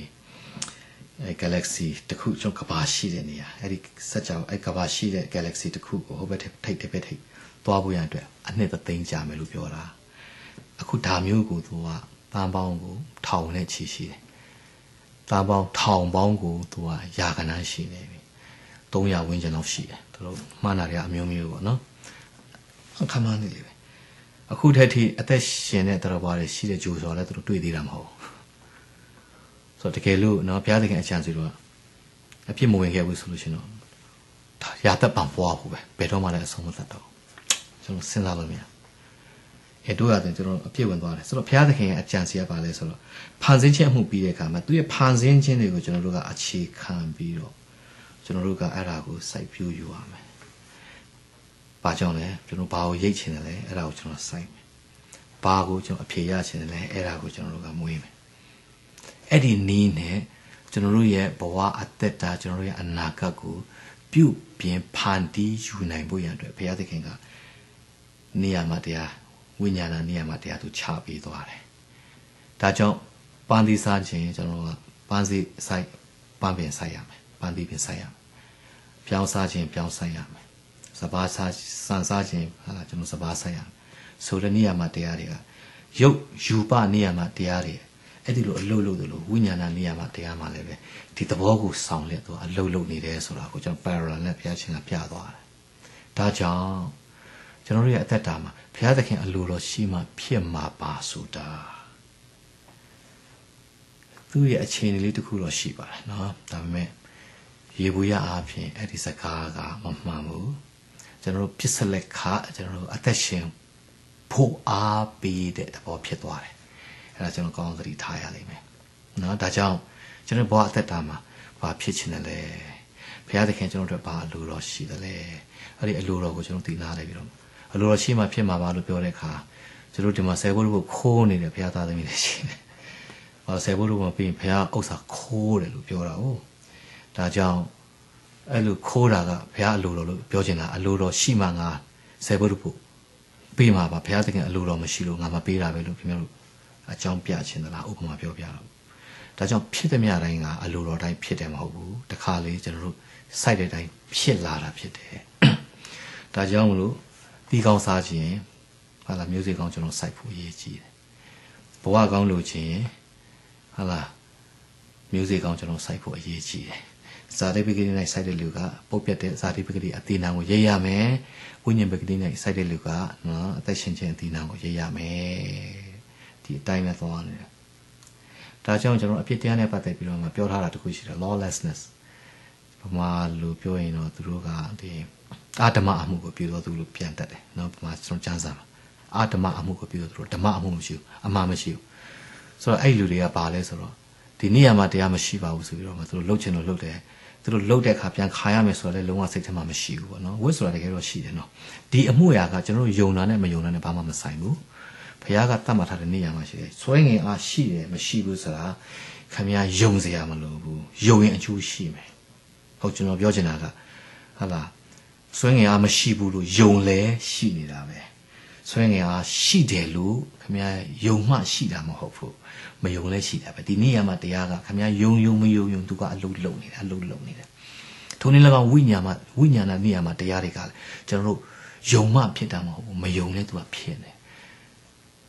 galaxy တစ်ခုကျွန်တော်ကဘာရှိတဲ့နေရာအဲ့ဒီစက်ကြောင်အဲ့ကဘာရှိတဲ့ galaxy တစ်ခုကိုဟိုဘက်ထိတ်တွေပဲထိတ်သွားဖို့ရအတွက်အနှစ်သိန်းကြာမယ်လို့ပြောတာအခုဒါမျိုးကိုသူကတန်ပေါင်းကိုထောင်နဲ့ချီရှိတယ်။တန်ပေါင်းထောင်ပေါင်းကိုသူကရာခဏရှိနေပြီ။300ဝန်းကျင်လောက်ရှိတယ်။သူတို့မှန်းတာတွေအမျိုးမျိုးပေါ့နော်။အခါမှန်းနေလေပဲ။အခုထက်ထိအသက်ရှင်တဲ့တော်ဘာတွေရှိတဲ့ဂျိုဆိုတော့လည်းသူတို့တွေ့သေးတာမဟုတ်ဘူး။ဆိုတော့တကယ်လို့နော်ဘုရားသခင်အချမ်းစီတော့အပြစ်မဝင်ခဲ့ဘူးဆိုလို့ရှိရင်တော့ရာသက်ပံပွားဖို့ပဲ။ဘယ်တော့မှလည်းအဆုံးမသတ်တော့။ကျွန်တော်စဉ်းစားလို့မရ။တို့ရတယ်ကျွန်တော်အပြည့်ဝင်သွားတယ်ဆိုတော့ဘုရားသခင်ရဲ့အကြံစီကပါလဲဆိုတော့ဖန်ဆင်းခြင်းအမှုပြီးတဲ့အခါမှာသူရဲ့ဖန်ဆင်းခြင်းတွေကိုကျွန်တော်တို့ကအခြေခံပြီးတော့ကျွန်တော်တို့ကအဲ့ဒါကိုစိုက်ပျိုးယူရမယ်။ဘာကြောင့်လဲကျွန်တော်ဘာကိုရိတ်ချင်တယ်လဲအဲ့ဒါကိုကျွန်တော်စိုက်မယ်။ဘာကိုကျွန်တော်အဖြေရချင်တယ်လဲအဲ့ဒါကိုကျွန်တော်တို့ကမွေးမယ်။အဲ့ဒီနည်းနဲ့ကျွန်တော်တို့ရဲ့ဘဝအသက်တာကျွန်တော်တို့ရဲ့အနာဂတ်ကိုပြုပြင်ဖန်တီးယူနိုင်ဖို့ရန်အတွက်ဘုရားသခင်ကနေရာမှာတရားဝိညာဏနေရာမှာတရားသူချပေးသွားတယ်။ဒါကြောင့်ပန်းသီးစားခြင်းကျွန်တော်ကပန်းစီဆိုင်ပန်းပင်ဆိုင်ရမယ်။ပန်းသီးပင်ဆိုင်ရမယ်။ပြောင်းစားခြင်းပြောင်းဆိုင်ရမယ်။စပါးစားစံစားခြင်းဟာကျွန်တော်စပါးဆိုင်ရမယ်။ဆိုတဲ့နေရာမှာတရားတွေကရုပ်ယူပနေရာမှာတရားတွေအဲ့ဒီလိုအလုပ်လုပ်တယ်လို့ဝိညာဏနေရာမှာတရားမှာလည်းပဲဒီသဘောကိုဆောင်လက်တော့အလုပ်လုပ်နေတယ်ဆိုတာကိုကျွန်တော် parallel နဲ့ဘုရားရှင်ကပြသွားတယ်။ဒါကြောင့်ကျွန်တော်တို့ရဲ့အသက်တာမှာဘုရားသခင်အလိုတော်ရှိမှဖြစ်မှာပါဆိုတာသူ့ရဲ့အခြေအနေလေးတစ်ခုတော့ရှိပါတယ်နော်ဒါပေမဲ့ရေဘူးရအားဖြင့်အဲ့ဒီစကားကမမှန်ဘူးကျွန်တော်တို့ပြစ်စလက်ခကျွန်တော်တို့အသက်ရှင်ဖို့အားပေးတဲ့သဘောဖြစ်သွားတယ်အဲ့ဒါကျွန်တော်ကောင်းသတိထားရလိမ့်မယ်နော်ဒါကြောင့်ကျွန်တော်ဘဝအသက်တာမှာဘာဖြစ်ချင်တယ်လဲဘုရားသခင်ကျွန်တော်တို့ဘာအလိုတော်ရှိတယ်လဲအဲ့ဒီအလိုတော်ကိုကျွန်တော်သိနာလိုက်ပြီးတော့အလိုတော်ရှိမှဖြစ်မှာပါလို့ပြောတဲ့အခါကျွန်တော်ဒီမှာဆယ်ဘိုးတို့ကိုခိုးနေတဲ့ဘုရားသားသမီးတွေရှိတယ်။ဆယ်ဘိုးတို့ကပြီးရင်ဘုရားဥစ္စာခိုးတယ်လို့ပြောတာဟုတ်။ဒါကြောင့်အဲ့လိုခိုးတာကဘုရားအလိုတော်လို့ပြောချင်တာအလိုတော်ရှိမှငါဆယ်ဘိုးတို့ကိုပေးမှာပါဘုရားသခင်အလိုတော်မရှိလို့ငါမပေးတာပဲလို့ခင်ဗျားတို့အကြောင်းပြချင်သလားဥပမာပြောပြတော့။ဒါကြောင့်ဖြစ်တဲ့မြတိုင်းကအလိုတော်တိုင်းဖြစ်တယ်မဟုတ်ဘူး။တခါလေကျွန်တော်တို့စိုက်တဲ့တိုင်းဖြစ်လာတာဖြစ်တယ်။ဒါကြောင့်မလို့ဒီကောင်းစားခြင်းဟာလာမျိုးစေ့ကောင်းကျွန်တော်စိုက်ဖို့အရေးကြီးတယ်ဘဝကောင်းလို့ခြင်းဟာလာမျိုးစေ့ကောင်းကျွန်တော်စိုက်ဖို့အရေးကြီးတယ်ဇာတိပဂတိနဲ့စိုက်တဲ့လူကပုတ်ပြတ်တဲ့ဇာတိပဂတိအသီးနှံကိုရိတ်ရမယ်ဝိညာဉ်ပဂတိနဲ့စိုက်တဲ့လူကနော်အသက်ရှင်ခြင်းအသီးနှံကိုရိတ်ရမယ်ဒီအတိုင်းပဲသွားနေတယ်ဒါကြောင့်ကျွန်တော်အဖြစ်တရားနဲ့ပတ်သက်ပြီးတော့မှပြောထားတာတခုရှိတယ် lawlessness ဘာမှလို့ပြောရင်တော့သူတို့ကဒီအာဓမ္မအမှုကိုပြုတော်သူလို့ပြန်တတ်တယ်နော်ဒီမှာကျွန်တော်ကျမ်းစာမှာအာဓမ္မအမှုကိုပြုတော်သူဓမ္မအမှုမရှိဘူးအမှားမရှိဘူးဆိုတော့အဲ့လူတွေကပါလဲဆိုတော့ဒီနေရာမှာတရားမရှိပါဘူးဆိုပြီးတော့မှသူတို့လှုပ်ချင်လို့လှုပ်တယ်သူတို့လှုပ်တဲ့အခါပြန်ခါရမယ်ဆိုတော့လည်းလုံးဝစိတ်ထဲမှာမရှိဘူးပေါ့နော်ဝိဆိုတာတကယ်တော့ရှိတယ်နော်ဒီအမှုရာကကျွန်တော်တို့ယုံတာနဲ့မယုံတာနဲ့ဘာမှမဆိုင်ဘူးဘုရားကတတ်မှတ်ထားတဲ့နေရာမှာရှိတယ်စွဲငင်အားရှိတယ်မရှိဘူးဆိုတာခင်ဗျားယုံစရာမလိုဘူးယုံရင်အကျိုးရှိမယ်ဟုတ်ကျွန်တော်ပြောချင်တာကဟာလားစွဲငင်အားမရှိဘူးလို့ယုံလဲရှိနေတာပဲစွဲငင်အားရှိတယ်လို့ခင်ဗျားယုံမှရှိတာမဟုတ်ဘူးမယုံလဲရှိတာပဲဒီနေရာမှာတရားကခင်ဗျားယုံမယုံသူကအလုံးလုံးနေတာအလုံးလုံးနေတယ်ထိုနည်း၎င်းဝိညာဏနေရာမှာတရားတွေကလည်းကျွန်တော်တို့ယုံမှဖြစ်တာမဟုတ်ဘူးမယုံလဲသူကဖြစ်နေ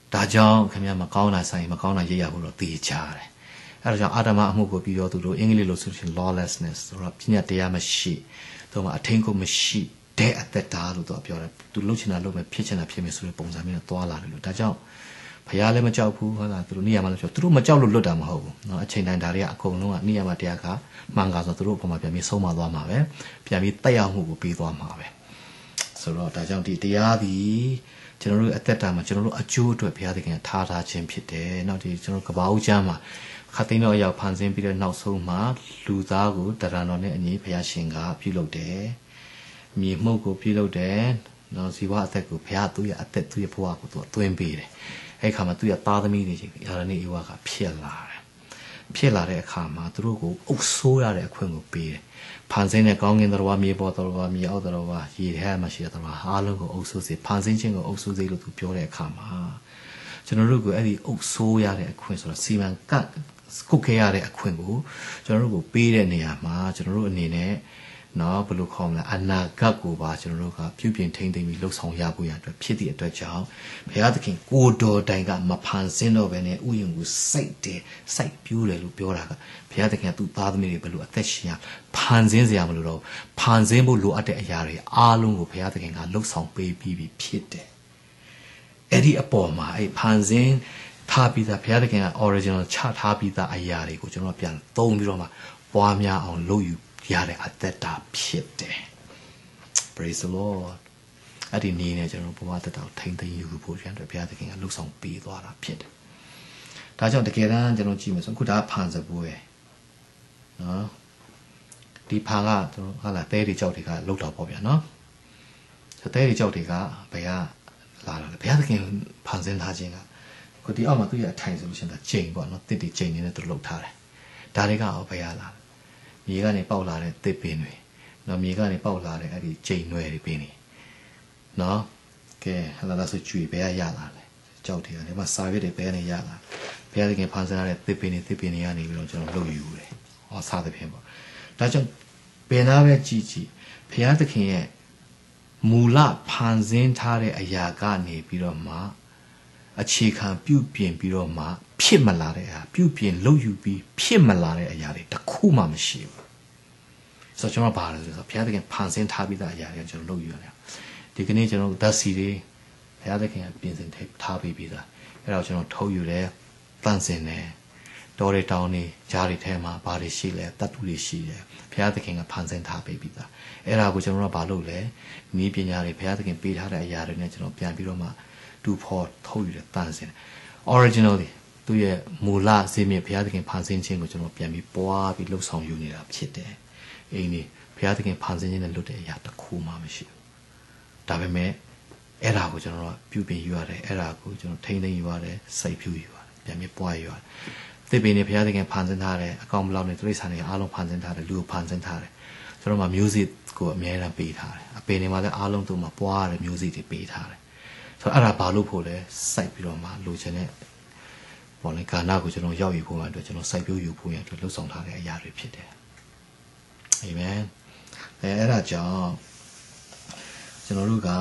ဒါကြောင့်ခင်ဗျာမကောင်းတာဆိုင်မကောင်းတာရရဖို့တော့သိကြတယ်အဲ့ဒါကြောင့်အာဓမ္မအမှုကိုပြီးတော့သူတို့အင်္ဂလိပ်လိုဆိုရင် lawlessness ဆိုတော့ပညာတရားမရှိသူမှအထင်ကိုမရှိတဲ့အသက်တာလို့သူပြောတယ်သူလှုပ်ချင်တာလှုပ်မယ်ဖြစ်ချင်တာဖြစ်မယ်ဆိုတဲ့ပုံစံမျိုးနဲ့သွားလာတယ်လို့ဒါကြောင့်ဘုရားလည်းမကြောက်ဘူးဟုတ်လားသူတို့နေရာမှာလည်းပြောသူတို့မကြောက်လို့လွတ်တာမဟုတ်ဘူးเนาะအချိန်တိုင်းဒါတွေကအကုန်လုံးကနေရာမှာတရားကမှန်ကားဆိုသူတို့အပေါ်မှာပြန်ပြီးဆုံးမသွားမှာပဲပြန်ပြီးတက်ရောက်မှုကိုပြီးသွားမှာပဲဆိုတော့ဒါကြောင့်ဒီတရားသည်ကျွန်တော်တို့အသက်တာမှာကျွန်တော်တို့အကျိုးအတွက်ဘုရားသခင်ကထားခြင်းဖြစ်တယ်။နောက်ဒီကျွန်တော်ကဘာဦးချမ်းမှာခတ်သိန်းတော်အရောက်ဖန်ဆင်းပြီးတဲ့နောက်ဆုံးမှာလူသားကိုတရံတော်နဲ့အညီဘုရားရှင်ကပြုလုပ်တယ်။မြေမှုန့်ကိုပြုလုပ်တယ်။နောက်ဇီဝအသက်ကိုဘုရားသူ့ရဲ့အသက်သူ့ရဲ့ဘဝကိုသူသွင်းပေးတယ်။အဲ့ခါမှာသူ့ရဲ့သားသမီးတွေချင်းယာရနေဧဝကဖြစ်လာတယ်။ဖြစ်လာတဲ့အခါမှာသူတို့ကိုအုပ်ဆိုးရတဲ့အခွင့်ကိုပေးတယ်။ဖန်ဆင်းတဲ့ကောင်းကင်တော်ဝါမြေပေါ်တော်ဝါမြေအောက်တော်ဝါရေထဲမှာရှိတဲ့တော်ဝါအားလုံးကိုအုပ်ဆိုးစေဖန်ဆင်းခြင်းကိုအုပ်ဆိုးစေလို့သူပြောတဲ့အခါမှာကျွန်တော်တို့ကအဲ့ဒီအုပ်ဆိုးရတဲ့အခွင့်ဆိုတော့စီမံကပ်ကုတ်ခဲ့ရတဲ့အခွင့်ကိုကျွန်တော်တို့ကိုပေးတဲ့နေရာမှာကျွန်တော်တို့အနေနဲ့နော်ဘယ်လိုခေါ်မလဲအနာဂတ်ကိုပါကျွန်တော်တို့ကပြုပြင်ထိန်းသိမ်းပြီးလှုပ်ဆောင်ရဖို့ရအတွက်ဖြစ်သည့်အတွက်ကြောင့်ဘုရားသခင်ကိုတော်တိုင်ကမဖန်ဆင်းတော့ဘဲနဲ့ဥယျာဉ်ကိုစိုက်တယ်စိုက်ပြိုးတယ်လို့ပြောတာကဘုရားသခင်ကသူ့သားသမီးတွေဘယ်လိုအသက်ရှင်ရဖန်ဆင်းစရာမလိုတော့ဖန်ဆင်းဖို့လိုအပ်တဲ့အရာတွေအားလုံးကိုဘုရားသခင်ကလှုပ်ဆောင်ပေးပြီးဖြစ်တယ်အဲ့ဒီအပေါ်မှာအဲ့ဖန်ဆင်းထားပြီးသားဘုရားသခင်က original ချထားပြီးသားအရာတွေကိုကျွန်တော်ပြန်သုံးပြီးတော့မှပွားများအောင်လုပ်ယူရတဲ့အသက်တာဖြစ်တယ် Praise the Lord အဲ့ဒီနေ့နဲ့ကျွန်တော်ဘဝသက်တာကိုထိမ့်သိမ်းယူဖို့ရန်အတွက်ဘုရားသခင်ကလှုပ်ဆောင်ပေးသွားတာဖြစ်တယ်ဒါကြောင့်တကယ်တမ်းကျွန်တော်ကြည့်မယ်ဆိုအခုဒါဖန်စပွဲနော်ဒီဖန်ကကျွန်တော်ဟာလာတဲတွေကြောက်တွေကလှုပ်တော့ပေါ့ဗျာနော်တဲတွေကြောက်တွေကဘယ်ကလာတာလဲဘုရားသခင်ဖန်ဆင်းထားခြင်းကကိုဒီအောက်မှာသူ့ရဲ့အထိုင်ဆိုလို့ရှိရင်ဒါချိန်ပေါ့နော်တစ်တီချိန်နေနဲ့သူလှုပ်ထားတယ်ဒါတွေကရောဘယ်ကလာမြေကနေပေါက်လာတဲ့တစ်ပင်တွေနော်မြေကနေပေါက်လာတဲ့အဲ့ဒီချိန်နွယ်တွေပင်တွေနော်ကဲဟလာဆိုကျွေဘယ်ကရလာလဲကြောက်တယ်ဒီမှာစာရွက်တွေဘယ်ကနေရလာဘုရားသခင်ဖန်ဆင်းထားတဲ့တစ်ပင်တွေကနေပြီးတော့ကျွန်တော်လှုပ်ယူတယ်ဟောစားသဖြင့်ပေါ့ဒါကြောင့်ဘယ်နာပဲကြည်ဘုရားသခင်ရဲ့မူလဖန်ဆင်းထားတဲ့အရာကနေပြီးတော့မှအခြေခံပြုပြင်ပြီးတော့မှဖြစ်မလာတဲ့အရာပြုပြင်လုပ်ယူပြီးဖြစ်မလာတဲ့အရာတွေတစ်ခုမှမရှိဘူးဆိုတော့ကျွန်တော်ဘာလဲဆိုတော့ဘုရားသခင်ဖန်ဆင်းထားပြီးသားအရာတွေကျွန်တော်လုပ်ယူရတယ်ဒီကနေ့ကျွန်တော်ဓာတ်စီတွေဘုရားသခင်ကပြင်ဆင်ထားပြီးသားအဲ့တော့ကျွန်တော်ထုတ်ယူတယ်တန့်စင်တယ်တော်တွေတောင်းနေကြားတွေထဲမှာဘာတွေရှိလဲတတ်တူတွေရှိတယ်ဘုရားသခင်ကဖန်ဆင်းထားပြီးသားအဲ့ဒါကိုကျွန်တော်တို့ကဘာလုပ်လဲနည်းပညာတွေဘုရားသခင်ပေးထားတဲ့အရာတွေနဲ့ကျွန်တော်ပြန်ပြီးတော့မှတူဖို့ထုတ်ယူတယ်တန့်စင်တယ် originally သူရဲ့မူလဇေမြင့်ဘုရားသခင်ဖန်ဆင်းခြင်းကိုကျွန်တော်ပြန်ပြီးပွားပြီးလှုပ်ဆောင်ယူနေတာဖြစ်တယ်အိမ်นี่ဘုရားသခင်ဖန်ဆင်းခြင်းနဲ့လွတ်တဲ့အရာတစ်ခုမှမရှိဘူးဒါပေမဲ့အဲ့ဒါကိုကျွန်တော်တို့ပြုပြင်ယူရတယ်အဲ့ဒါကိုကျွန်တော်ထိန်းသိမ်းယူရတယ်စိတ်ဖြူယူရတယ်ပြန်ပြီးပွားယူရတယ်သစ်ပင်တွေဘုရားသခင်ဖန်ဆင်းထားတယ်အကောင်ဘလောက်နဲ့တိရစ္ဆာန်တွေအားလုံးဖန်ဆင်းထားတယ်လူကိုဖန်ဆင်းထားတယ်ကျွန်တော်မှာ music ကိုအများအားပေးထားတယ်အပင်တွေမှာလည်းအားလုံးသူ့မှာပွားရတဲ့ music တွေပေးထားတယ်ဆိုတော့အဲ့ဒါဘာလို့ဖို့လဲစိုက်ပြီးတော့မှလိုချင်တဲ့ပေါ်လေကာနာကိုကျွန်တော်ရောက်ယူဖို့မှအတွက်ကျွန်တော်စိုက်ပျိုးယူဖို့ရအတွက်လှုပ်ဆောင်ထားတဲ့အရာတွေဖြစ်တယ်အာမင်အဲ့ဒါကြောင့်ကျွန်တော်တို့က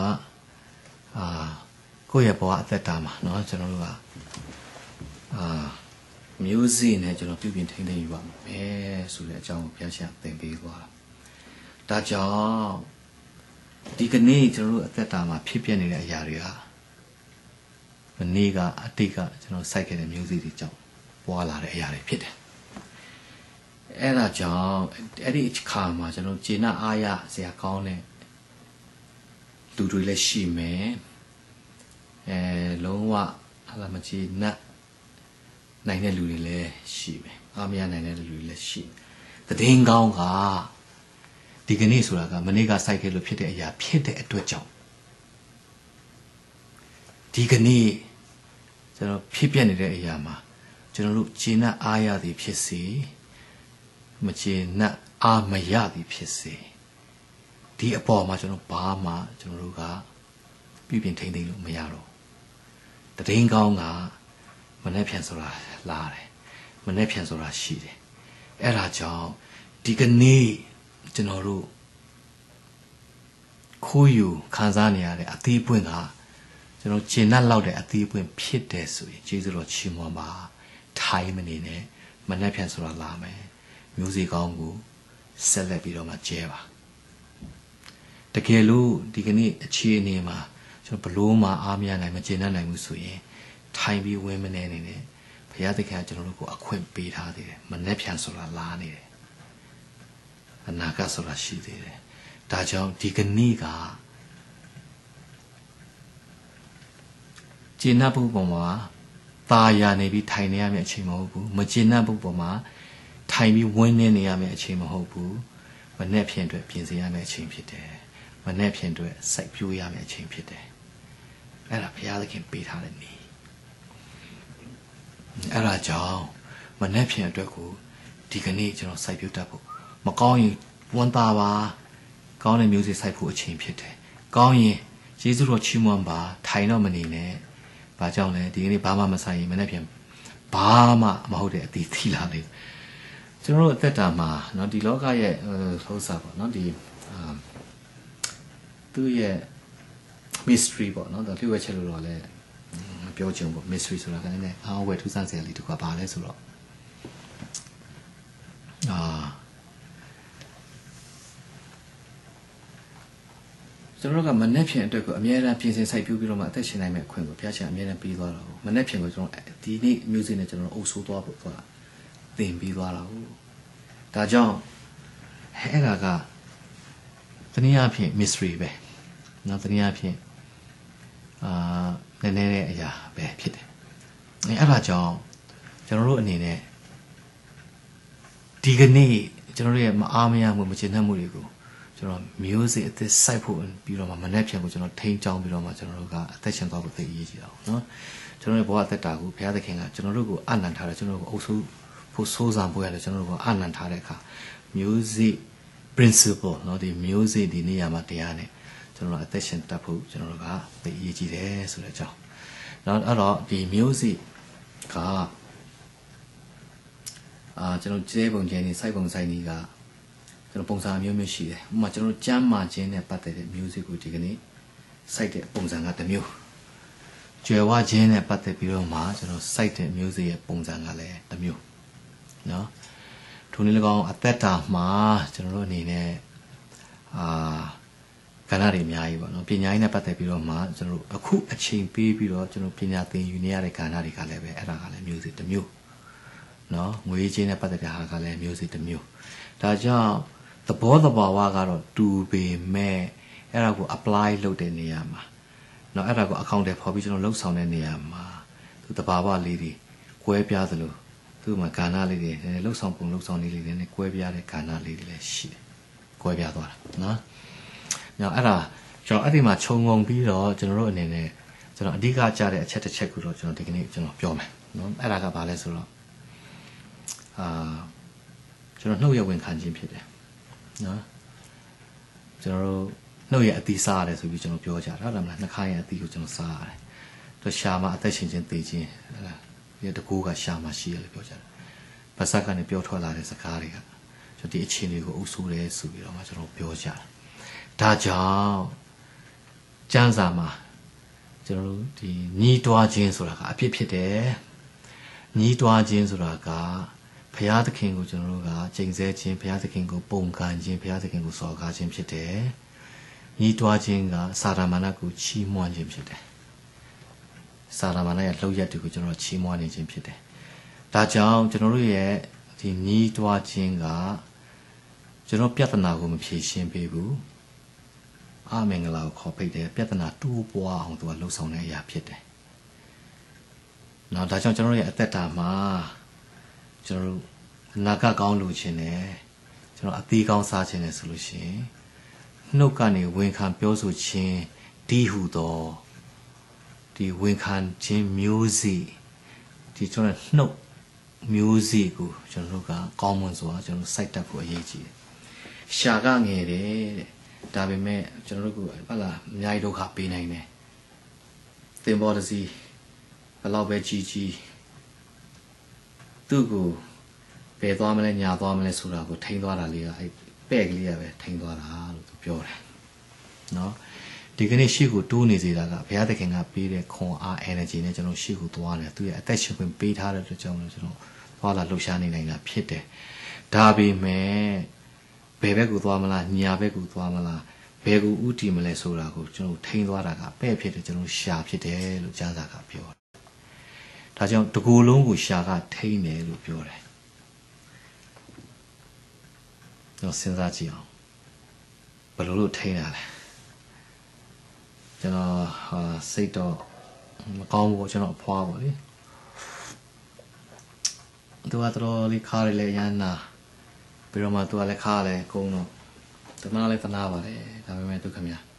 ကိုယ့်ရဲ့ဘဝအသက်တာမှာเนาะကျွန်တော်တို့ကမျိုးစေ့နဲ့ကျွန်တော်ပြုပြင်ထိန်းသိမ်းယူပါမယ်ဆိုတဲ့အကြောင်းကိုဘုရားရှင်သင်ပေးသွားတာဒါကြောင့်ဒီကနေ့ကျွန်တော်တို့အသက်တာမှာဖြစ်ပျက်နေတဲ့အရာတွေကမနေ့ကအတိတ်ကကျွန်တော်စိုက်ခဲ့တဲ့မျိုးစေ့တွေကြောင့်ပွားလာတဲ့အရာတွေဖြစ်တယ်အဲ့ဒါကြောင့်အဲ့ဒီအခါမှာကျွန်တော်ကျေနပ်အားရစရာကောင်းတဲ့လူတွေလည်းရှိမယ်လုံးဝအလားမကျေနပ်နိုင်တဲ့လူတွေလည်းရှိမယ်အားမရနိုင်တဲ့လူတွေလည်းရှိသတင်းကောင်းကဒီကနေ့ဆိုတာကမနေ့ကစိုက်ခဲ့လို့ဖြစ်တဲ့အရာဖြစ်တဲ့အတွက်ကြောင့်ဒီကနေ့ကျွန်တော်ဖြစ်ပြနေတဲ့အရာမှာကျွန်တော်တို့ကျေနပ်အားရသည်ဖြစ်စေမကျေနပ်အားမရသည်ဖြစ်စေဒီအပေါ်မှာကျွန်တော်ဘာမှကျွန်တော်တို့ကပြုပြင်ထိန်းသိမ်းလို့မရတော့သတင်းကောင်းကမနေ့ပြန်ဆိုတာလာတယ်မနေ့ပြန်ဆိုတာရှိတယ်အဲ့ဒါကြောင့်ဒီကနေ့ကျွန်တော်တို့ခိုးယူခံစားနေရတဲ့အသေးပွင့်ကကျွန်တော်ဂျင်းနဲ့လောက်တဲ့အသီးပွင့်ဖြစ်တယ်ဆိုရင်ကျေးဇူးတော်ချီးမွမ်းပါထိုင်မနေနဲ့မနှက်ဖြန်ဆိုတာလာမယ်မျိုးစေ့ကောင်းကိုဆက်လက်ပြီးတော့မှကျဲပါတကယ်လို့ဒီကနေ့အခြေအနေမှာကျွန်တော်ဘလို့မှအားမရနိုင်မကျေနပ်နိုင်ဘူးဆိုရင်ထိုင်ပြီးဝင်မနေနေနဲ့ဘုရားသခင်ကကျွန်တော်တို့ကိုအခွင့်ပေးထားသေးတယ်မနှက်ဖြန်ဆိုတာလာနေတယ်အနာဂတ်ဆိုတာရှိသေးတယ်ဒါကြောင့်ဒီကနေ့ကကျေနပ်ဖို့ပုံမှာตาရနေပြီးထိုင်နေရမယ့်အချိန်မဟုတ်ဘူးမကျေနပ်ဖို့ပုံမှာထိုင်ပြီးဝင်းနေရမယ့်အချိန်မဟုတ်ဘူးမနဲ့ဖြင့်အတွက်ပြင်ဆင်ရမယ့်အချိန်ဖြစ်တယ်မနဲ့ဖြင့်အတွက်စိုက်ပျိုးရမယ့်အချိန်ဖြစ်တယ်အဲ့ဒါဘုရားသခင်ပေးထားတဲ့နေအဲ့ဒါကြောင့်မနဲ့ဖြင့်အတွက်ကိုဒီကနေ့ကျွန်တော်စိုက်ပျိုးတတ်ဖို့မကောင်းရင်ဝန်တာပါကောင်းတဲ့မျိုးစေ့စိုက်ဖို့အချိန်ဖြစ်တယ်ကောင်းရင်ယေရှုတော်ချီးမွမ်းပါထိုင်တော့မနေနဲ့ဘာကြောင့်လဲဒီကနေ့ဘာမှမဆိုင်ရင်မနေ့ပြန်ဘာမှမဟုတ်တဲ့အတီးသီလာလေးကျွန်တော်တို့အသက်တာမှာเนาะဒီလောကရဲ့ဥစ္စာပေါ့เนาะဒီသူ့ရဲ့ mystery ပေါ့เนาะဒါလျှို့ဝှက်ချက်လို့တော့လည်းမပြောချင်ဘူး mystery ဆိုတာကလည်းအားဝယ်ထူးဆန်းစရာလေးတကွာပါလဲဆိုတော့ကျွန်တော်တို့ကမနှက်ဖြင်အတွက်ကိုအများအားပြင်ဆင်စိုက်ပျိုးပြီးတော့မှအသက်ရှင်နိုင်မယ့်အခွင့်ကိုဘုရားရှင်အများအားပေးသွားတာ။မနှက်ဖြင်ကိုကျွန်တော်ဒီနေ့မျိုးစေ့နဲ့ကျွန်တော်အုပ်ဆိုးသွားဖို့ဆိုတာသင်ပြီးသွားတာ။ဒါကြောင့်အဲ့ဒါကတနည်းအားဖြင့် mystery ပဲ။နော်တနည်းအားဖြင့်နည်းနည်းတဲ့အရာပဲဖြစ်တယ်။အဲ့ဒါကြောင့်ကျွန်တော်တို့အနေနဲ့ဒီကနေ့ကျွန်တော်တို့ရဲ့မအားမရမှုမကျေနပ်မှုတွေကိုကျွန်တော်မျိုးစေ့အသက်စိုက်ဖို့ပြီးတော့မှမနှက်ဖြန်ကိုကျွန်တော်ထိန်းချောင်းပြီးတော့မှကျွန်တော်တို့ကအသက်ရှင်သွားဖို့သိအရေးကြီးတာเนาะကျွန်တော်ရဲ့ဘဝအသက်တာကိုဘုရားသခင်ကကျွန်တော်တို့ကိုအနံ့ထားတယ်ကျွန်တော်တို့ကိုအုပ်စိုးဖို့စိုးစံဖို့ရတယ်ကျွန်တော်တို့ကိုအနံ့ထားတဲ့အခါမျိုးစေ့ principle เนาะဒီမျိုးစေ့ဒီနေရာမှာတရားနဲ့ကျွန်တော်တို့အသက်ရှင်တတ်ဖို့ကျွန်တော်တို့ကသိအရေးကြီးတယ်ဆိုတဲ့အကြောင်းเนาะအဲ့တော့ဒီမျိုးစေ့ကကျွန်တော်ကျေးပုံကျင်းနေစိုက်ပုံစိုက်နေကကျွန်တော်ပုံစံမျိုးမျိုးရှိတယ်ဥပမာကျွန်တော်ကျမ်းမာခြင်းနဲ့ပတ်သက်တဲ့ music ကိုဒီကနေ့စိုက်တဲ့ပုံစံကတစ်မျိုးကြွယ်ဝခြင်းနဲ့ပတ်သက်ပြီးတော့မှကျွန်တော်စိုက်တဲ့ music ရဲ့ပုံစံကလည်းတစ်မျိုးเนาะထိုနည်း၎င်းအသက်တာမှာကျွန်တော်တို့အနေနဲ့ကဏ္ဍတွေအများကြီးပေါ့နော်ပညာရေးနဲ့ပတ်သက်ပြီးတော့မှကျွန်တော်တို့အခုအချိန်ပေးပြီးတော့ကျွန်တော်ပညာသင်ယူနေရတဲ့ကဏ္ဍတွေကလည်းပဲအဲ့ဒါကလည်း music တစ်မျိုးเนาะငွေချင်းနဲ့ပတ်သက်တဲ့ဟာကလည်း music တစ်မျိုးဒါကြောင့်သဘောတဘာဝကတော့တူပေမဲ့အဲ့ဒါကို apply လုပ်တဲ့နေရာမှာเนาะအဲ့ဒါကို account ထဲပေါ်ပြီးကျွန်တော်လှုပ်ဆောင်တဲ့နေရာမှာသူတဘာဝလေးတွေကွဲပြားသလိုသူ့မှာကဏ္ဍလေးတွေလှုပ်ဆောင်ပုံလှုပ်ဆောင်လေးတွေနဲ့ကွဲပြားတဲ့ကဏ္ဍလေးတွေလည်းရှိတယ်ကွဲပြားသွားတာเนาะညောအဲ့ဒါကျွန်တော်အဲ့ဒီမှာခြုံငုံပြီးတော့ကျွန်တော်တို့အနေနဲ့ကျွန်တော်အဓိကကြားတဲ့အချက်တစ်ချက်ကိုတော့ကျွန်တော်ဒီကနေ့ကျွန်တော်ပြောမယ်เนาะအဲ့ဒါကဘာလဲဆိုတော့ကျွန်တော်နှုတ်ရဝင်ခံခြင်းဖြစ်တယ်နော်ကျွန်တော်တို့နှုတ်ရအသီးစားရတယ်ဆိုပြီးကျွန်တော်ပြောကြတာဟုတ်တယ်မလားနှာခေါင်းရအသီးကိုကျွန်တော်စားရတယ်သူရှာမှာအသက်ရှင်ခြင်းသိခြင်းဒီတကူကရှာမှာရှိရလို့ပြောကြတယ်ဘာသာကနေပြောထွက်လာတဲ့စကားတွေကကျွန်တော်ဒီအခြေအနေကိုအုပ်စိုးတယ်ဆိုပြီးတော့မှကျွန်တော်ပြောကြတယ်ဒါကြောင့်ကျမ်းစာမှာကျွန်တော်တို့ဒီညီးတွားခြင်းဆိုတာကအဖြစ်ဖြစ်တယ်ညီးတွားခြင်းဆိုတာကဘုရားသခင်ကိုကျွန်တော်တို့ကချိန်ဆခြင်းဘုရားသခင်ကိုပုံကန်ခြင်းဘုရားသခင်ကိုစော်ကားခြင်းဖြစ်တယ်။ညီးတွားခြင်းကစာရမဏေကိုချီးမွမ်းခြင်းဖြစ်တယ်။စာရမဏေရဲ့လှုပ်ရက်တွေကိုကျွန်တော်ချီးမွမ်းနေခြင်းဖြစ်တယ်။ဒါကြောင့်ကျွန်တော်တို့ရဲ့ဒီညီးတွားခြင်းကကျွန်တော်ပြဿနာကိုမဖြေရှင်းပေးဘူး။အာမင်္ဂလာကိုခေါ်ဖိတ်တယ်ပြဿနာတိုးပွားအောင်သူကလှုပ်ဆောင်တဲ့အရာဖြစ်တယ်။နောက်ဒါကြောင့်ကျွန်တော်တို့ရဲ့အသက်တာမှာကျွန်တော်တို့နာကကောင်းလို့ခြင်းနဲ့ကျွန်တော်အသေးကောင်းစားခြင်းနဲ့ဆိုလို့ရှိရင်နှုတ်ကနေဝန်ခံပြောဆိုခြင်းဒီဟုသောဒီဝန်ခံခြင်းမျိုးစေ့ဒီကျွန်တော်နှုတ်မျိုးစေ့ကိုကျွန်တော်တို့ကကောင်းမွန်စွာကျွန်တော်စိုက်တတ်ဖို့အရေးကြီးတယ်။ရှာကငယ်တယ်တဲ့ဒါပေမဲ့ကျွန်တော်တို့ကဟုတ်လားအများကြီးဒုက္ခပေးနိုင်တယ်။သင်္ဘောတစ်စီးဘယ်လောက်ပဲကြီးကြီးသူ့ကိုပယ်သွားမလဲညာသွားမလဲဆိုတာကိုထိန်းသွားတာလေးကအဲ့ပဲ့ကလေးကပဲထိန်းသွားတာလို့သူပြောတယ်နော်ဒဒီကနေ့ရှိကိုတိုးနေစေတာကဘုရားသခင်ကပေးတဲ့ခွန်အား energy နဲ့ကျွန်တော်ရှိကိုသွားတယ်သူရဲ့အသက်ရှင်ခွင့်ပေးထားတဲ့အတွက်ကြောင့်လည်းကျွန်တော်သွားလာလှုပ်ရှားနေနိုင်တာဖြစ်တယ်ဒါပေမဲ့ဘယ်ဘက်ကိုသွားမလားညာဘက်ကိုသွားမလားဘယ်ကိုဥတီမလဲဆိုတာကိုကျွန်တော်ထိန်းသွားတာကပဲ့ဖြစ်တယ်ကျွန်တော်ရှာဖြစ်တယ်လို့ကျမ်းစာကပြောတယ်ဒါကြောင့်တကူလုံးကိုရှာကထိန်းတယ်လို့ပြောတယ်ကျွန်တော်စဉ်းစားကြည့်အောင်ဘယ်လိုလုပ်ထိန်းတာလဲကျွန်တော်စိတ်တော့မကောင်းဘူးကျွန်တော်အဖွားပေါ့လေသူကတော့လေးခါရလေရန်နာပြီးတော့မှသူကလည်းခါလဲကုန်းတော့တနာလည်းတနာပါလေဒါပေမဲ့သူခင်ဗျာ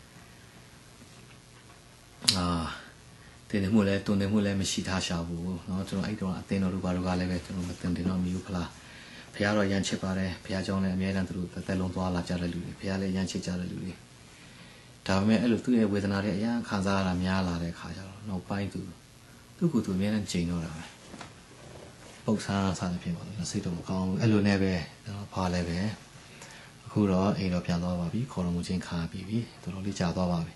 တင်နေမှုလဲတွန်နေမှုလဲမရှိထားရှာဘူးเนาะကျွန်တော်အဲ့တော့အတင်းတော်တို့ဘာတို့ကလည်းပဲကျွန်တော်မတင်တင်တော့မီဘူးခလားဘုရားတော့ရန်ချစ်ပါတယ်ဘုရားကြောင့်လည်းအမြဲတမ်းသူတို့သက်လုံးသွားလာကြတဲ့လူတွေဘုရားလည်းရန်ချစ်ကြတဲ့လူတွေဒါပေမဲ့အဲ့လိုသူ့ရဲ့ဝေဒနာတွေအရန်ခံစားရတာများလာတဲ့ခါကျတော့နောက်ပိုင်းသူကိုယ်သူအမြဲတမ်းချိန်တော့တာပဲပုတ်ဆန်းဆန်းဖြစ်ပါတော့စိတ်တော့မကောင်းဘူးအဲ့လိုနဲ့ပဲဖားလည်းပဲအခုတော့အိမ်တော့ပြန်သွားပါပြီခေါ်တော်မူခြင်းခါပြီးပြီတော်တော်လေးကြာသွားပါပြီ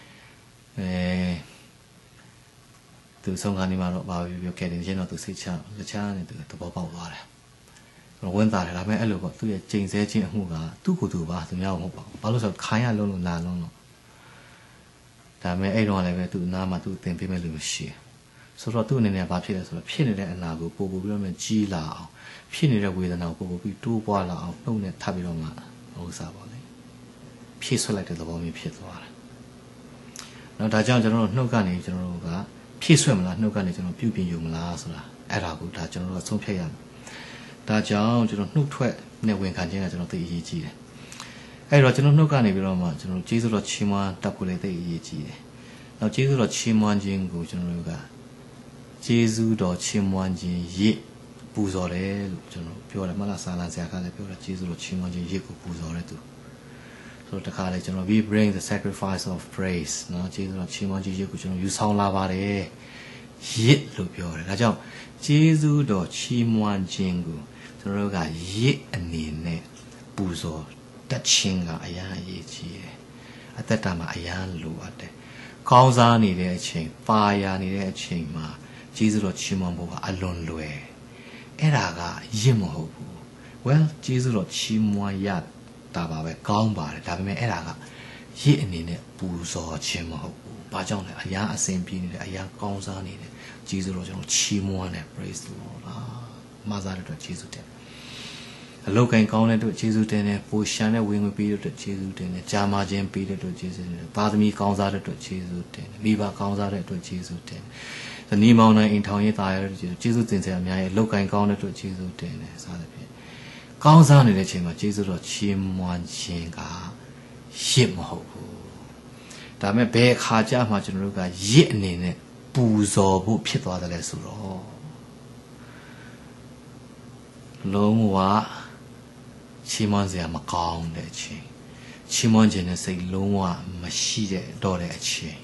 သူဆုံးခါနေမှာတော့ဘာပဲပြောခဲ့တယ်ချင်းတော့သူစိတ်ချလက်ချနေသူသဘောပေါက်သွားတယ်ဝင်တာတယ်ဒါပေမဲ့အဲ့လိုပေါ့သူရဲ့ချိန်ဆခြင်းအမှုကသူ့ကိုယ်သူပါသူများမဟုတ်ပါဘူးဘာလို့ဆိုတော့ခိုင်းရလုံးလုံးလာလုံးတော့ဒါပေမဲ့အဲ့တော့လည်းပဲသူ့နားမှာသူ့တင်ပေးမဲ့လူမရှိဆိုတော့သူ့အနေနဲ့ဘာဖြစ်လဲဆိုတော့ဖြစ်နေတဲ့အနာကိုပို့ပြီးတော့မှကြီးလာအောင်ဖြစ်နေတဲ့ဝေဒနာကိုပို့ပြီးတိုးပွားလာအောင်နှုတ်နဲ့ထပ်ပြီးတော့မှဥစားပါလေဖြည့်ဆွတ်လိုက်တဲ့သဘောမျိုးဖြစ်သွားတယ်နောက်ဒါကြောင့်ကျွန်တော်တို့နှုတ်ကနေကျွန်တော်တို့ကဖြည့်ဆွတ်မလားနှုတ်ကနေကျွန်တော်ပြုပြင်ယူမလားဆိုတာအဲ့ဒါကိုဒါကျွန်တော်တို့ဆုံးဖြတ်ရမယ်ဒါကြောင့်ကျွန်တော်နှုတ်ထွက်နဲ့ဝင်ခံခြင်းကကျွန်တော်သိအရေးကြီးတယ်အဲ့တော့ကျွန်တော်နှုတ်ကနေပြီးတော့မှကျွန်တော်ကျေးဇူးတော်ချီးမွမ်းတတ်ဖို့လည်းသိအရေးကြီးတယ်နောက်ကျေးဇူးတော်ချီးမွမ်းခြင်းကိုကျွန်တော်တို့ကကျေးဇူးတော်ချီးမွမ်းခြင်းရစ်ပူဇော်တယ်လို့ကျွန်တော်ပြောတယ်မလားစာလန်ဆရာကလည်းပြောတယ်ကျေးဇူးတော်ချီးမွမ်းခြင်းရစ်ကိုပူဇော်တယ်သူဆိုတော့တခါလေကျွန်တော် we bring the sacrifice of praise နော်ကျေးဇူးတော်ချီးမွမ်းခြင်းရစ်ကိုကျွန်တော်ယူဆောင်လာပါတယ်ရစ်လို့ပြောတယ်ဒါကြောင့်ကျေးဇူးတော်ချီးမွမ်းခြင်းကိုကျွန်တော်တို့ကရစ်အနေနဲ့ပူဇော်တတ်ခြင်းကအရာအရေးကြီးတယ်အသက်တာမှာအရာလိုအပ်တယ်ကောင်းစားနေတဲ့အချိန်ပါရနေတဲ့အချိန်မှာကျေးဇူးတော်ချီးမွမ်းဖို့ကအလွန်လွယ်အဲ့ဒါကရစ်မဟုတ်ဘူး well ကျေးဇူးတော်ချီးမွမ်းရတာပါပဲကောင်းပါတယ်ဒါပေမဲ့အဲ့ဒါကရစ်အနေနဲ့ပူဇော်ခြင်းမဟုတ်ဘူးဘာကြောင့်လဲအရာအစဉ်ပြေးနေတယ်အရာကောင်းစားနေတယ်ကျေးဇူးတော်ကျွန်တော်ချီးမွမ်းတယ် praise the Lord မှားစားတဲ့အတွက်ကျေးဇူးတင်အလောက်ကင်ကောင်းတဲ့အတွက်ကျေးဇူးတင်တယ်ပိုရှမ်းတဲ့ဝင်ငွေပေးတဲ့အတွက်ကျေးဇူးတင်တယ်ကြာမာခြင်းပေးတဲ့အတွက်ကျေးဇူးတင်တယ်သားသမီးကောင်းစားတဲ့အတွက်ကျေးဇူးတင်တယ်မိဘကောင်းစားတဲ့အတွက်ကျေးဇူးတင်တယ်ဇနီးမောင်နှံအိမ်ထောင်ရေးသားရတဲ့ကျေးဇူးတင်စရာအများကြီးအလောက်ကင်ကောင်းတဲ့အတွက်ကျေးဇူးတင်တယ်စသဖြင့်ကောင်းစားနေတဲ့အချိန်မှာကျေးဇူးတော်ချီးမွမ်းခြင်းကရစ်မဟုတ်ဘူးဒါပေမဲ့ဘယ်အခါကျမှကျွန်တော်တို့ကရစ်အနေနဲ့ပူဇော်ဖို့ဖြစ်သွားတယ်လဲဆိုတော့လုံးဝချီးမွမ်းစရာမကောင်းတဲ့အချိန်ချီးမွမ်းခြင်းနဲ့စိတ်လုံးဝမရှိတဲ့တော့တဲ့အချိန်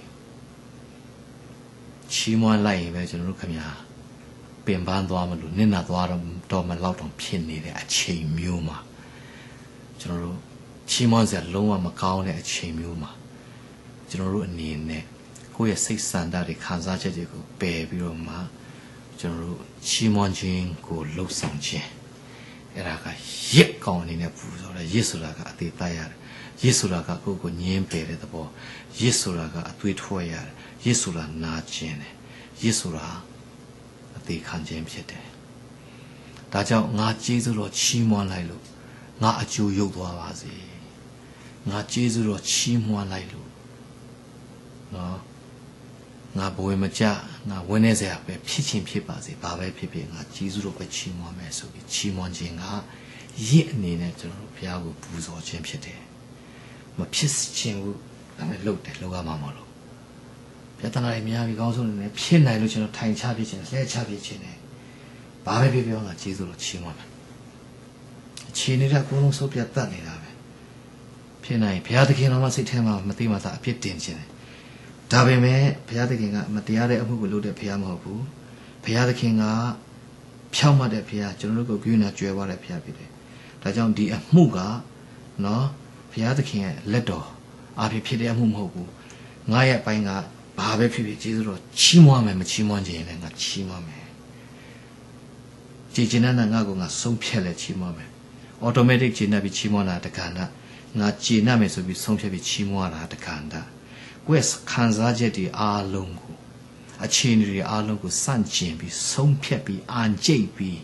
ချီးမွမ်းလိုက်ရင်ပဲကျွန်တော်တို့ခင်ဗျာပင်ပန်းသွားမလို့နစ်နာသွားတော့မလောက်တော့ဖြစ်နေတဲ့အချိန်မျိုးမှာကျွန်တော်တို့ချီးမွမ်းစရာလုံးဝမကောင်းတဲ့အချိန်မျိုးမှာကျွန်တော်တို့အနေနဲ့ကိုယ့်ရဲ့စိတ်ဆန္ဒတွေခံစားချက်တွေကိုပယ်ပြီးတော့မှကျွန်တော်တို့ချီးမွမ်းခြင်းကိုလှုပ်ဆောင်ခြင်းအဲ့ဒါကရစ်ကောင်းအနေနဲ့ပူဇော်တယ်ရစ်ဆိုတာကအသေးသားရတယ်ရစ်ဆိုတာကကိုယ့်ကိုညှင်းပယ်တဲ့သဘောရစ်ဆိုတာကအသွေးထွက်ရတယ်ရစ်ဆိုတာနာကျင်တယ်ရစ်ဆိုတာအသေးခံခြင်းဖြစ်တယ်ဒါကြောင့်ငါကျေးဇူးတော်ချီးမွမ်းလိုက်လို့ငါအကျိုးရုပ်သွားပါစေငါကျေးဇူးတော်ချီးမွမ်းလိုက်လို့နော်ငါဘဝမကြငါဝင်းနေစရာပဲဖြစ်ချင်းဖြစ်ပါစေဘာပဲဖြစ်ဖြစ်ငါကျေးဇူးတော်ပဲချီးမွမ်းမယ်ဆိုပြီးချီးမွမ်းခြင်းကရစ်အနေနဲ့ကျွန်တော်တို့ဘုရားကိုပူဇော်ခြင်းဖြစ်တယ်မဖြစ်ခြင်းကိုဒါနဲ့လုပ်တယ်လုပ်ရမှာမဟုတ်လို့ပြဿနာတွေများပြီးကောင်းဆုံးနေတယ်ဖြစ်နိုင်လို့ကျွန်တော်ထိုင်ချဖြစ်ခြင်းလှည့်ချဖြစ်ခြင်းနဲ့ဘာပဲဖြစ်ဖြစ်ငါကျေးဇူးတော်ချီးမွမ်းမယ်ခြေနေတဲ့ကုန်းလုံးစုပ်ပြတ်တတ်နေတာပဲဖြစ်နိုင်ဘုရားသခင်တော်မှစိတ်ထဲမှာမသိမှသာအပြစ်တင်ခြင်းတယ်ဒါပေမဲ့ဘုရားသခင်ကမတရားတဲ့အမှုကိုလုပ်တဲ့ဘုရားမဟုတ်ဘူးဘုရားသခင်ကဖြောင့်မတ်တဲ့ဘုရားကျွန်တော်တို့ကိုကြွေးနာကြွယ်ဝတဲ့ဘုရားဖြစ်တယ်ဒါကြောင့်ဒီအမှုကနော်ဘုရားသခင်ရဲ့လက်တော်အားဖြင့်ဖြစ်တဲ့အမှုမဟုတ်ဘူးငါရဲ့အပိုင်းကဘာပဲဖြစ်ဖြစ်ကျေးဇူးတော်ချီးမွမ်းမယ်မချီးမွမ်းခြင်းလည်းငါချီးမွမ်းမယ်ကြည်ကျင်တဲ့ငါကိုငါဆုံးဖြတ်လဲချီးမွမ်းမယ် automatic ကျေနပ်ပြီးချီးမွမ်းတာတက္ကနာငါကျေနပ်မယ်ဆိုပြီးဆုံးဖြတ်ပြီးချီးမွမ်းတာတက္ကနာကိုယ့်ခံစားချက်တွေအားလုံးကိုအခြေအနေတွေအားလုံးကိုစန့်ကျင်ပြီးဆုံးဖြတ်ပြီးအာကျိတ်ပြီး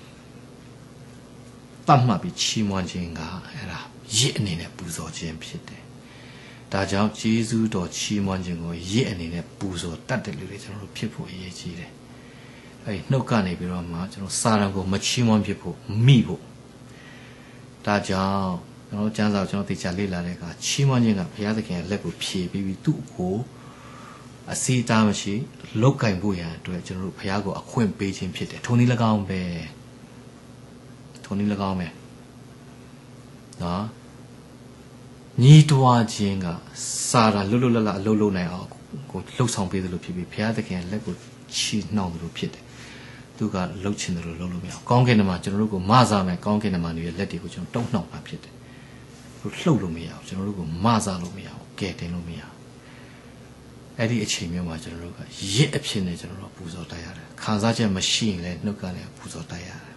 တတ်မှတ်ပြီးချီးမွမ်းခြင်းကအဲ့ဒါရစ်အနေနဲ့ပူဇော်ခြင်းဖြစ်တယ်ဒါကြောင့်ကျေးဇူးတော်ချီးမွမ်းခြင်းကိုရစ်အနေနဲ့ပူဇော်တတ်တယ်လို့ကျွန်တော်တို့ဖြစ်ဖို့အရေးကြီးတယ်အဲ့နှုတ်ကနေပြီးတော့မှကျွန်တော်စာရန်ကိုမချီးမွမ်းဖြစ်ဖို့မိဖို့ဒါကြောင့်ကျွန်တော်ကျမ်းစာကိုကျွန်တော်သိချလေ့လာတဲ့အခါချီးမွမ်းခြင်းကဘုရားသခင်ရဲ့လက်ကိုဖြည့်ပြီးသူ့ကိုအစီအတားမရှိလောက်ကင်ဖို့ရန်အတွက်ကျွန်တော်တို့ဘုရားကိုအခွင့်ပေးခြင်းဖြစ်တယ်ထုံနည်း၎င်းပဲထုံနည်း၎င်းပဲနော်ညီးတွားခြင်းကစာတာလွတ်လွတ်လပ်လပ်အလုပ်လုပ်နိုင်အောင်ကိုလှုပ်ဆောင်ပေးသလိုဖြစ်ပြီးဘုရားသခင်လက်ကိုချီနှောင်သလိုဖြစ်တယ်သူကလှုပ်ချင်တယ်လို့လုပ်လို့မရအောင်ကောင်းကင်ထဲမှာကျွန်တော်တို့ကိုမစားမယ်ကောင်းကင်ထဲမှာနေတဲ့လက်တွေကိုကျွန်တော်တုံ့နှောင်တာဖြစ်တယ်သူလှုပ်လို့မရအောင်ကျွန်တော်တို့ကိုမစားလို့မရအောင်ကဲတင်လို့မရအောင်အဲ့ဒီအချိန်မျိုးမှာကျွန်တော်တို့ကရစ်အဖြစ်နဲ့ကျွန်တော်တို့ပူဇော်တိုက်ရတယ်ခံစားချက်မရှိရင်လည်းနှုတ်ကလည်းပူဇော်တိုက်ရတယ်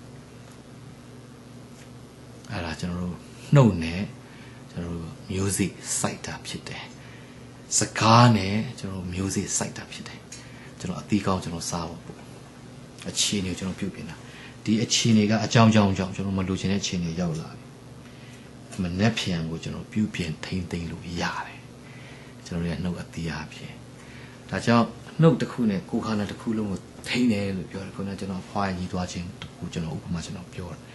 အဲ့ဒါကျွန်တော်တို့နှုတ်နဲ့ကျွန်တော်တို့မျိုးစိစိုက်တာဖြစ်တယ်စကားနဲ့ကျွန်တော်မျိုးစိစိုက်တာဖြစ်တယ်ကျွန်တော်အသီးကောင်းကျွန်တော်စားဖို့ပေါ့အခြေအနေကိုကျွန်တော်ပြုတ်ပြင်တာဒီအခြေအနေကအကြောင်းကြောင့်ကျွန်တော်မလိုချင်တဲ့အခြေအနေရောက်လာပြီမနှက်ဖြန်ကိုကျွန်တော်ပြုတ်ပြင်ထိမ့်သိမ့်လို့ရတယ်ကျွန်တော်ရဲ့နှုတ်အသီးအားဖြင့်ဒါကြောင့်နှုတ်တစ်ခုနဲ့ကိုယ်ခန္ဓာတစ်ခုလုံးကိုထိမ့်တယ်လို့ပြောတယ်ခုနကကျွန်တော်ဖွာညီသွားခြင်းတစ်ခုကျွန်တော်ဥပမာကျွန်တော်ပြောတယ်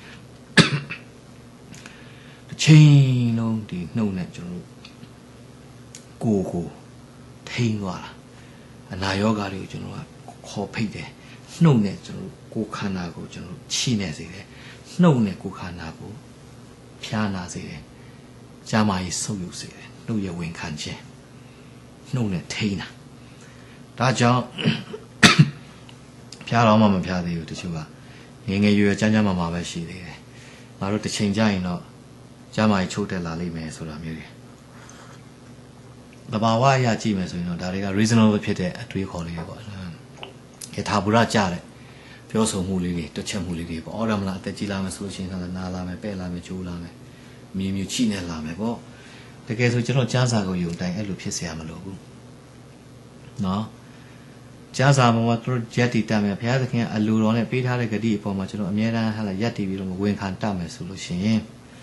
တစ်ချိန်လုံးဒီနှုတ်နဲ့ကျွန်တော်ကိုထိမ့်သွားတာအနာရောဂါတွေကိုကျွန်တော်ကခေါ်ဖိတ်တယ်နှုတ်နဲ့ကျွန်တော်ကိုယ်ခန္ဓာကိုကျွန်တော်ချိနေစေတယ်နှုတ်နဲ့ကိုယ်ခန္ဓာကိုဖျားနာစေတယ်ကြာမာရေးဆုပ်ယူစေတယ်နှုတ်ရဲ့ဝင်ခံခြင်းနှုတ်နဲ့ထိန်းတာဒါကြောင့်ဖျားတော့မှမဖျားသေးဘူးတချို့ကငယ်ငယ်ရွယ်ကြမ်းကြမ်းမာပဲရှိသေးတယ်ငါတို့တစ်ချိန်ကြာရင်တော့ကြာမာရေးချိုးတက်လာလိမ့်မယ်ဆိုတာမျိုးတွေတဘာဝအရာကြည့်မယ်ဆိုရင်တော့ဒါတွေက reasonable ဖြစ်တဲ့အတွေးခေါ်လေးတွေပေါ့ယထာဘူရကြတဲ့ပြောဆိုမှုလေးတွေတွက်ချက်မှုလေးတွေပေါ့အော်ဒါမလားအသက်ကြီးလာမယ်ဆိုလို့ရှိရင်နာလာမယ်ပဲ့လာမယ်ကျိုးလာမယ်မြင်းမြူချိနေလာမယ်ပေါ့တကယ်ဆိုကျွန်တော်ကြားစာကိုယူတိုင်းအဲ့လိုဖြစ်เสียမလို့ဘူးနော်ကြားစာမှာတို့ရက်တီတက်မယ်ဘုရားသခင်အလိုတော်နဲ့ပေးထားတဲ့ဂတိအပေါ်မှာကျွန်တော်အမြဲတမ်းဟာလာရက်တီပြီးတော့ဝင်ခံတတ်မယ်ဆိုလို့ရှိရင်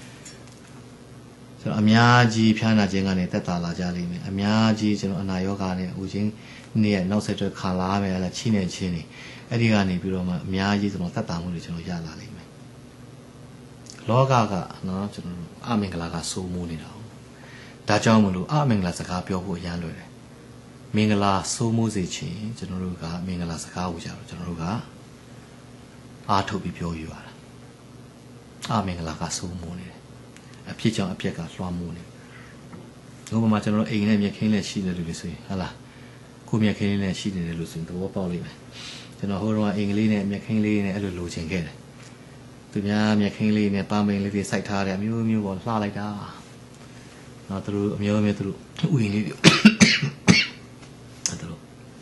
ကျွန်တော်အများကြီးဖျားနာခြင်းကနေတက်တာလာကြလိမ့်မယ်အများကြီးကျွန်တော်အနာရောဂါနဲ့ဥချင်းနေ့ရက်နောက်ဆက်တွဲခံလာမယ်လားချိနေချင်းနေအဲ့ဒီကနေပြီးတော့မှအများကြီးကျွန်တော်တက်တာမှုတွေကျွန်တော်ရလာလိမ့်မယ်လောကကနော်ကျွန်တော်အမင်္ဂလာကစိုးမိုးနေတာဒါကြောင့်မလို့အမင်္ဂလာစကားပြောဖို့ရမ်းလွယ်တယ်မင်္ဂလာစိုးမိုးစေခြင်းကျွန်တော်တို့ကမင်္ဂလာစကားကိုကြတော့ကျွန်တော်တို့ကအားထုတ်ပြီးပြောယူရတာအမင်္ဂလာကစိုးမိုးနေတယ်အဖြစ်ကြောင့်အပြက်ကလွှမ်းမိုးနေဥပမာကျွန်တော်အိမ်နဲ့မြက်ခင်းနဲ့ရှိတယ်လို့ဆိုရင်ဟုတ်လားကိုမြက်ခင်းနဲ့ရှိနေတယ်လို့ဆိုရင်သဘောပေါက်လိမ့်မယ်ကျွန်တော်ဟိုတုန်းကအင်္ဂလိပ်နဲ့မြက်ခင်းလေးနဲ့အဲ့လိုလိုချင်ခဲ့တယ်သူများမြက်ခင်းလေးနဲ့ပန်းပင်လေးတွေစိုက်ထားတယ်အမျိုးမျိုးပေါ်လှလိုက်တာနော်သူတို့အမျိုးမျိုးသူတို့ဥယျာဉ်လေးတွေအဲ့ဒါ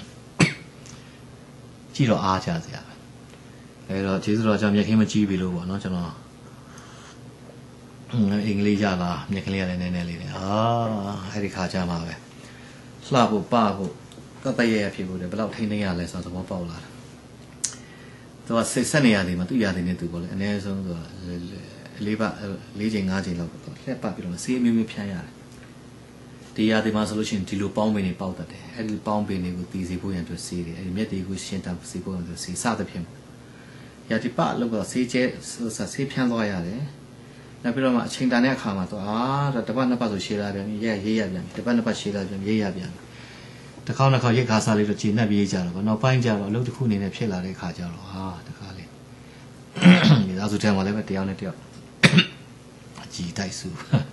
ကြည့်တော့အားကြစရာပဲအဲ့တော့ကျေးဇူးတော်ကြောင့်မြက်ခင်းမကြည့်ပြီလို့ပေါ့နော်ကျွန်တော်အင်္ဂလိပ်ရလားမြက်ကလေးရတယ်နည်းနည်းလေးနဲ့အဲ့ဒီခါကြမှာပဲလှဖို့ပဖို့တတရရဖြစ်ဖို့တယ်ဘယ်လောက်ထိန်းသိမ်းရလဲဆိုတော့သဘောပေါက်လာတယ်သူကစိတ်ဆက်နေရတယ်မှာသူ့ရတယ်နဲ့သူပေါ့လေအနည်းဆုံးသူက၄ချိန်၅ချိန်လောက်တော့လှက်ပတ်ပြီးတော့ဆေးအမျိုးမျိုးဖြန်းရတယ်ဒီရတယ်မှာဆိုလို့ရှိရင်ဒီလိုပေါင်းပင်တွေပေါက်တတ်တယ်အဲ့ဒီပေါင်းပင်တွေကိုတီးစီဖို့ရန်အတွက်ဆေးတယ်အဲ့ဒီမျက်တွေကိုရှင်းတတ်စီဖို့ရန်အတွက်ဆေးစသဖြင့်ရတိပလောက်ကဆေးကျဲဆေးဖြန်းသွားရတယ်နောက်ပြီးတော့မှအချိန်တန်တဲ့အခါမှာတော့တပတ်နှစ်ပတ်ဆိုရှည်လာပြန်ပြီရေးရပြန်ပြီတပတ်နှစ်ပတ်ရှည်လာပြန်ရေးရပြန်ပြီတစ်ခေါက်နှစ်ခေါက်ရိတ်ခါစားလေးတော့ခြေနှက်ပြေးကြတော့ဗောနောက်ပိုင်းကျတော့အလုပ်တစ်ခုအနေနဲ့ဖြစ်လာတဲ့အခါကျတော့တခါလေးဒီသားစုထဲမှာလည်းပဲတယောက်နဲ့တယောက်အကြည်တိုက်စု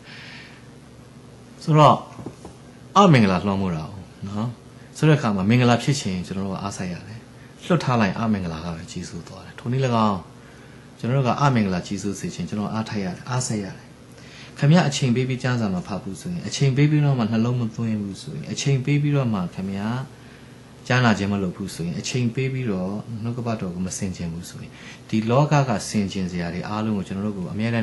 ဆိုတော့အမင်္ဂလာလွှမ်းမိုးတာနော်ဆိုတဲ့အခါမှာမင်္ဂလာဖြစ်ခြင်းကျွန်တော်တို့ကအားဆိုင်ရတယ်လွတ်ထားလိုက်အမင်္ဂလာကပဲကြီးစိုးသွားတယ်ထိုနည်း၎င်းကျွန်တော်တို့ကအမင်္ဂလာကြီးစိုးစေခြင်းကျွန်တော်အားထိုက်ရတယ်အားဆိုင်ရတယ်ခမရအချိန်ပေးပြီးကြားစာမှာဖတ်ဖို့ဆိုရင်အချိန်ပေးပြီးတော့မှနှလုံးမသွင်းဘူးဆိုရင်အချိန်ပေးပြီးတော့မှခမရကြားနာခြင်းမလုပ်ဘူးဆိုရင်အချိန်ပေးပြီးတော့နှုတ်ကပတ်တော်ကိုမစင်ကျင်ဘူးဆိုရင်ဒီလောကကစင်ကျင်စရာတွေအားလုံးကိုကျွန်တော်တို့ကိုအမြဲတမ်း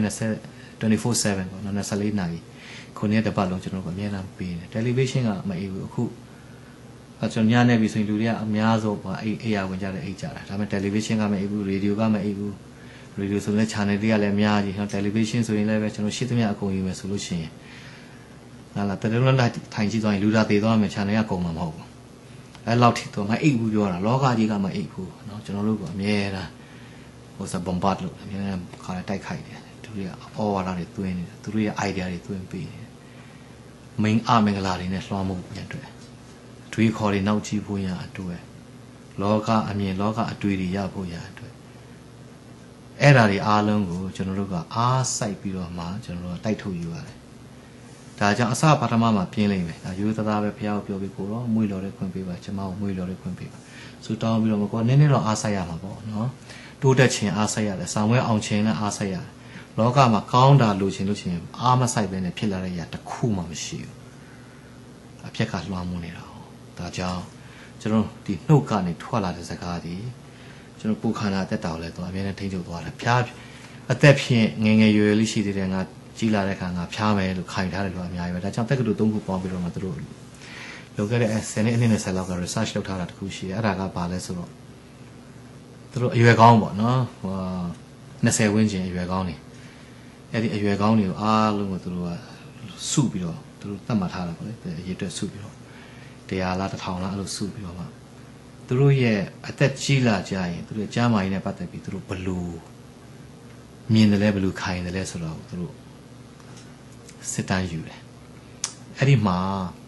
24/7ပေါ့နော်24နာရီခုနှစ်တစ်ပတ်လုံးကျွန်တော်တို့အမြဲတမ်းပေးတယ်တယ်လီဗေးရှင်းကမအေးဘူးအခုကျွန်တော်ညနေပြီဆိုရင်လူတွေကအများဆုံးပေါ့အိယာဝင်ကြတယ်အိတ်ကြတာဒါပေမဲ့တယ်လီဗေးရှင်းကမအေးဘူးရေဒီယိုကမအေးဘူးရေဒီယိုဆိုရင် channel တွေကလည်းအများကြီးနော်တယ်လီဗေးရှင်းဆိုရင်လည်းပဲကျွန်တော်ရှိသမျှအကုန်ယူမယ်ဆိုလို့ရှိရင်လာတရလုံးလိုက်ထိုင်ကြည့်သွားရင်လူသားသေးသွားမယ် channel ကကုန်မှာမဟုတ်ဘူးအဲ့လောက်ထိတော့မအိတ်ဘူးပြောတာလောကကြီးကမအိတ်ဘူးနော်ကျွန်တော်တို့ကအမြဲတမ်းဟိုစဘုံဘတ်လို့အမြဲတမ်းခါတိုက်ခိုက်တယ်သူတွေကအော်ဝါဒတွေတွင်းနေတယ်သူတို့ရဲ့ idea တွေတွင်းပေးတယ်မင်းအမင်္ဂလာတွေနဲ့လွှမ်းမိုးပြန်တွေ့တွေးခေါ်တွေနောက်ကြည့်ဖို့ရအတွက်လောကအမြင်လောကအတွေ့တွေရဖို့ရအတွက်အဲ့ဓာတွေအားလုံးကိုကျွန်တော်တို့ကအားစိုက်ပြီးတော့မှကျွန်တော်တို့တိုက်ထုတ်ယူရတယ်ဒါကြောင့်အစပထမမှာပြင်းလိမ့်မယ်ဒါရိုးသားပဲဖះကိုပြောပြီးကိုတော့မွေးတော်တဲ့ခွင့်ပေးပါကျွန်မကိုမွေးတော်တဲ့ခွင့်ပေးပါစူတောင်းပြီးတော့ကိုကနည်းနည်းတော့အားစိုက်ရမှာပေါ့နော်တိုးတက်ခြင်းအားစိုက်ရတယ်ဆောင်ဝဲအောင်ခြင်းနဲ့အားစိုက်ရတယ်လောကမှာကောင်းတာလိုချင်လို့ရှိရင်အားမစိုက်ပဲနဲ့ဖြစ်လာတဲ့အရာတစ်ခုမှမရှိဘူးအပြက်ကလွှမ်းမိုးနေတာဒါကြောင့်ကျွန်တော်ဒီနှုတ်ကနေထွက်လာတဲ့စကားဒီကျွန်တော်ပူခန္ဓာတက်တော်လဲတော့အများနဲ့ထိန်းချုပ်သွားတယ်ဖျားအသက်ဖြင့်ငယ်ငယ်ရွယ်လေးရှိသေးတယ်ငါကြီးလာတဲ့ခါငါဖျားမယ်လို့ခိုင်ထားတယ်လို့အများကြီးပဲဒါကြောင့်တက္ကသိုလ်3ခုပေါင်းပြီးတော့မှသူတို့လုပ်ခဲ့တဲ့10နှစ်အနည်းနဲ့10လောက်က research လုပ်ထားတာတခုရှိတယ်အဲ့ဒါကဘာလဲဆိုတော့သူတို့အရွယ်ကောင်းပေါ့နော်ဟို20ဝန်းကျင်အရွယ်ကောင်းနေအဲ့ဒီအရွယ်ကောင်းတွေကိုအားလုံးကိုသူတို့ကစုပြီးတော့သူတို့သတ်မှတ်ထားတာပေါ့လေအရေးအတွက်စုပြီးတော့100လား1000လားအဲ့လိုစုပြီးတော့မှသူတို့ရဲ့အသက်ကြီးလာကြရင်သူတို့ကျမ်းမာရေးနဲ့ပတ်သက်ပြီးသူတို့ဘလို့မြင်တယ်လဲဘလို့ခိုင်တယ်လဲဆိုတော့သူတို့စစ်တမ်းယူတယ်အဲ့ဒီမှာ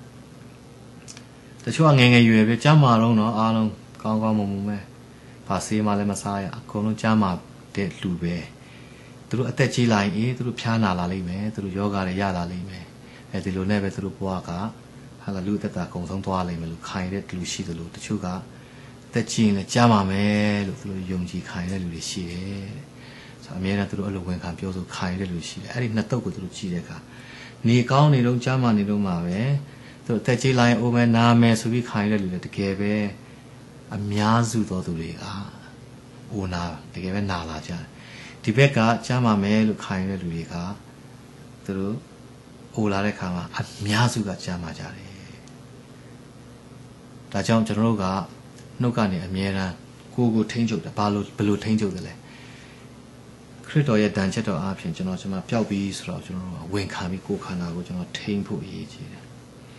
တချို့ကငယ်ငယ်ရွယ်ပဲကျမ်းမာတော့နော်အားလုံးကောင်းကောင်းမွန်မွန်ပဲဘာဆေးမှလည်းမစားရအကုန်လုံးကျမ်းမာတဲ့လူပဲသူတို့အသက်ကြီးလာရင်အေးသူတို့ဖျားနာလာလိမ့်မယ်သူတို့ယောဂတွေရလာလိမ့်မယ်အဲဒီလိုနဲ့ပဲသူတို့ဘဝကဟာလူသက်တာအကုန်ဆုံးသွားလိမ့်မယ်လို့ခိုင်တဲ့လူရှိတယ်လို့တချို့ကသက်ကြီးရင်လည်းကြားမှာမယ်လို့သူတို့ယုံကြည်ခိုင်တဲ့လူတွေရှိတယ်ဆိုတော့အများနဲ့သူတို့အလိုဝင်ခံပြောဆိုခိုင်တဲ့လူရှိတယ်အဲ့ဒီနှစ်တုပ်ကိုသူတို့ကြည့်တဲ့အခါနေကောင်းနေတော့ကြားမှာနေတော့မှာပဲသူတို့သက်ကြီးလာရင်အိုမဲနာမယ်ဆိုပြီးခိုင်တဲ့လူတွေတကယ်ပဲအများစုသောသူတွေကအိုနာတကယ်ပဲနာလာကြတယ်ဒီဘက်ကကြားမှာမယ်လို့ခိုင်တဲ့လူတွေကသူတို့အိုလာတဲ့ခါမှာအများစုကကြားမှာကြတယ်ဒါကြောင့်ကျွန်တော်တို့ကနှုတ်ကနေအမြဲတမ်းကိုထိန်းချုပ်တယ်ဘလို့ထိန်းချုပ်တယ်လဲခရစ်တော်ရဲ့တန်ချက်တော်အားဖြင့်ကျွန်တော်ပျောက်ပြီးဆိုတော့ကျွန်တော်တို့ဝင်ခံပြီးကိုယ်ခန္ဓာကိုကျွန်တော်ထိန်းဖို့အရေးကြီးတယ်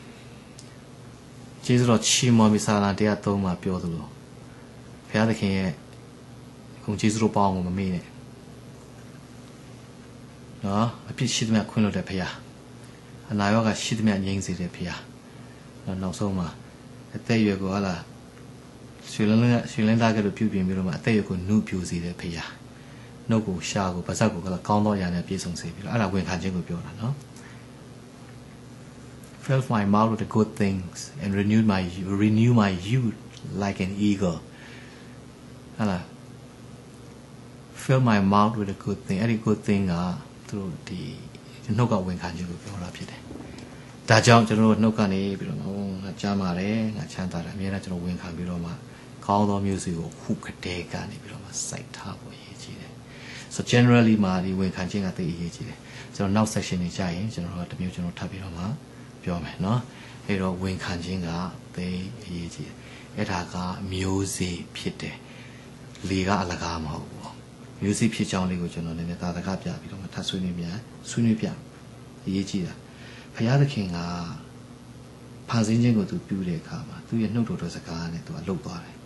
ကျေးဇူးတော်ချီးမွမ်းပြီးစာလံ103မှာပြောသလိုဘုရားသခင်ရဲ့ဂုဏ်ကျေးဇူးတော်ပေါင်းကိုမမေ့နဲ့နော်အပြစ်ရှိသမျှခွင့်လွှတ်တဲ့ဘုရားအနာရောဂါရှိသမျှငြိမ်းစေတဲ့ဘုရားနောက်ဆုံးမှာအသက်အရွယ်ကိုဟာလားရွှေလင်းသားကလေးပြုပြင်ပြီးတော့မှအသက်အရွယ်ကိုနှုတ်ပြစေတဲ့ဘုရားနှုတ်ကိုရှာကိုပါးစပ်ကိုကောင်းသောအရာနဲ့ပြည့်စုံစေပြီးတော့အဲ့ဒါဝင်ခံခြင်းကိုပြောတာနော် Fill my mouth with the good things and renew my youth like an eagle ဟာလား Fill my mouth with the good thing အဲ့ဒီ good thing ကသူတို့ဒီနှုတ်ကဝင်ခံခြင်းကိုပြောတာဖြစ်တယ်ဒါကြောင့်ကျွန်တော်တို့နှုတ်ကနေပြီးတော့ငါကြားပါတယ်ငါချမ်းသာတယ်အများနဲ့ကျွန်တော်ဝင်ခံပြီးတော့မှကောင်းသောမျိုးစေ့ကိုခုကတဲ့ကနေပြီးတော့မှစိုက်ထားဖို့အရေးကြီးတယ် so generally မှာဒီဝင်ခံခြင်းကသိအရေးကြီးတယ်ကျွန်တော်နောက် section တွေကြာရင်ကျွန်တော်တို့တမျိုးကျွန်တော်ထပ်ပြီးတော့မှပြောမယ်เนาะအဲ့တော့ဝင်ခံခြင်းကသိအရေးကြီးတယ်အဲ့ဒါကမျိုးစေ့ဖြစ်တယ်လေကအလကားမဟုတ်ဘူးမျိုးစေ့ဖြစ်ကြောင်းလေးကိုကျွန်တော်နည်းနည်းသာသကပြပြီးတော့မှထပ်ဆွေးနွေးပြအရေးကြီးတာဘုရားသခင်ကဖန်ဆင်းခြင်းကိုသူပြုတဲ့အခါမှာသူရဲ့နှုတ်တော်စကားနဲ့သူကလှုပ်သွားတယ်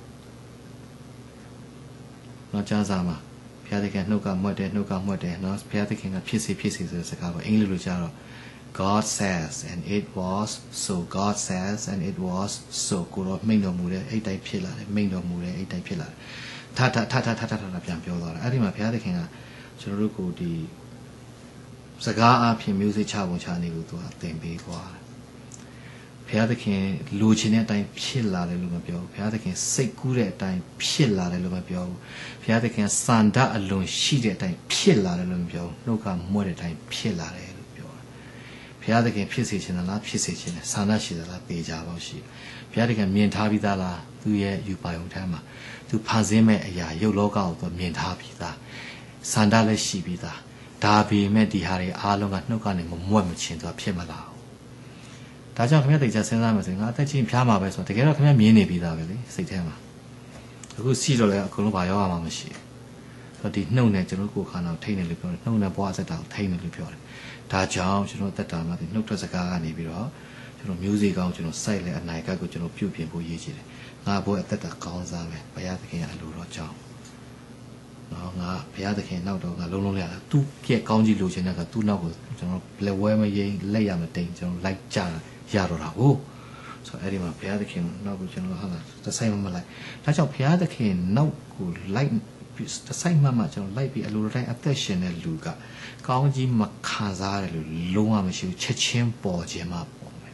။နောက်ကြားစာမှာဘုရားသခင်နှုတ်ကမွတ်တယ်နော်ဘုရားသခင်ကဖြစ်စေဆိုတဲ့စကားကိုအင်္ဂလိပ်လိုကြားတော့ God says and it was so God says and it was so ကိုတော့မိန့်တော်မူတယ်အဲ့တိုင်းဖြစ်လာတယ်မိန့်တော်မူတယ်အဲ့တိုင်းဖြစ်လာတယ်ထပြန်ပြောသွားတာအဲ့ဒီမှာဘုရားသခင်ကကျွန်တော်တို့ကိုဒီစကားအဖြစ်မျိုးစေ့ချပုံချနေကိုသူကသင်ပေးသွားတယ်ဘုရားသခင်လိုချင်တဲ့အတိုင်းဖြစ်လာတယ်လို့မပြောဘူးဘုရားသခင်စိတ်ကူးတဲ့အတိုင်းဖြစ်လာတယ်လို့မပြောဘူးဘုရားသခင်စန္ဒအလွန်ရှိတဲ့အတိုင်းဖြစ်လာတယ်လို့မပြောဘူးနှုတ်ကမွဲ့တဲ့အတိုင်းဖြစ်လာတယ်လို့ပြောတယ်ဘုရားသခင်ဖြစ်စေချင်လားဖြစ်စေချင်တယ်စန္ဒရှိသလားပေကြပါရှိဘုရားသခင်မြင်ထားပြီးသားလားသူရဲ့ယူပါယုံထဲမှာသူဖန်ဆင်းမဲ့အရာရုပ်လောကကိုသူမြင်ထားပြီးသားစန္ဒလည်းရှိပြီးသားဒါပေမဲ့ဒီဟာတွေအားလုံးကနှုတ်ကနေမမွဲ့မချင်းသူဖြစ်မလာဘူးဒါကြောင့်ခင်ဗျားတိတ်ချစဉ်းစားမှဆိုရင်ငါအသက်ချင်းဖျားမှာပဲဆိုတော့တကယ်တော့ခင်ဗျားမြင်နေပြီးသားပဲလေစိတ်ထဲမှာအခုစီတော့လည်းအကုန်လုံးဘာရောရမှာမရှိဘူးဆိုတော့ဒီနှုတ်နဲ့ကျွန်တော်ကိုယ်ခန္ဓာကိုထိနေလို့ပြောတယ်နှုတ်နဲ့ဘဝအသက်တာကိုထိနေလို့ပြောတယ်ဒါကြောင့်ကျွန်တော်သက်တာမှာဒီနှုတ်ထွက်စကားကနေပြီးတော့ကျွန်တော် music ကောင်းကျွန်တော်စိုက်လဲအနိုင်ကကိုကျွန်တော်ပြုပြင်ဖို့ရည်ကြည်တယ်ငါဘဝအသက်တာကောင်းစားမယ်ဘုရားသခင်အလိုတော်ကြောင့်နော်ငါဘုရားသခင်နောက်တော့ငါလုံးလုံးလဲရတယ်သူပြက်ကောင်းကြီးလိုချင်တဲ့ကသူ့နောက်ကိုကျွန်တော်လက်ဝဲမရင်လက်ရမတိန်ကျွန်တော်လိုက်ကြရတော့တာဟုတ်ဆိုတော့အဲ့ဒီမှာဘုရားသခင်နောက်ကိုကျွန်တော်ဟာလာတဆိုင်မလိုက်ဒါကြောင့်ဘုရားသခင်နောက်ကိုလိုက်တဆိုင်မှကျွန်တော်လိုက်ပြီးအလိုတိုင်းအသက်ရှင်တဲ့လူကကောင်းကြီးမခံစားရတယ်လို့လုံးဝမရှိဘူးချက်ချင်းပေါ်ခြင်းမှပေါ်မယ်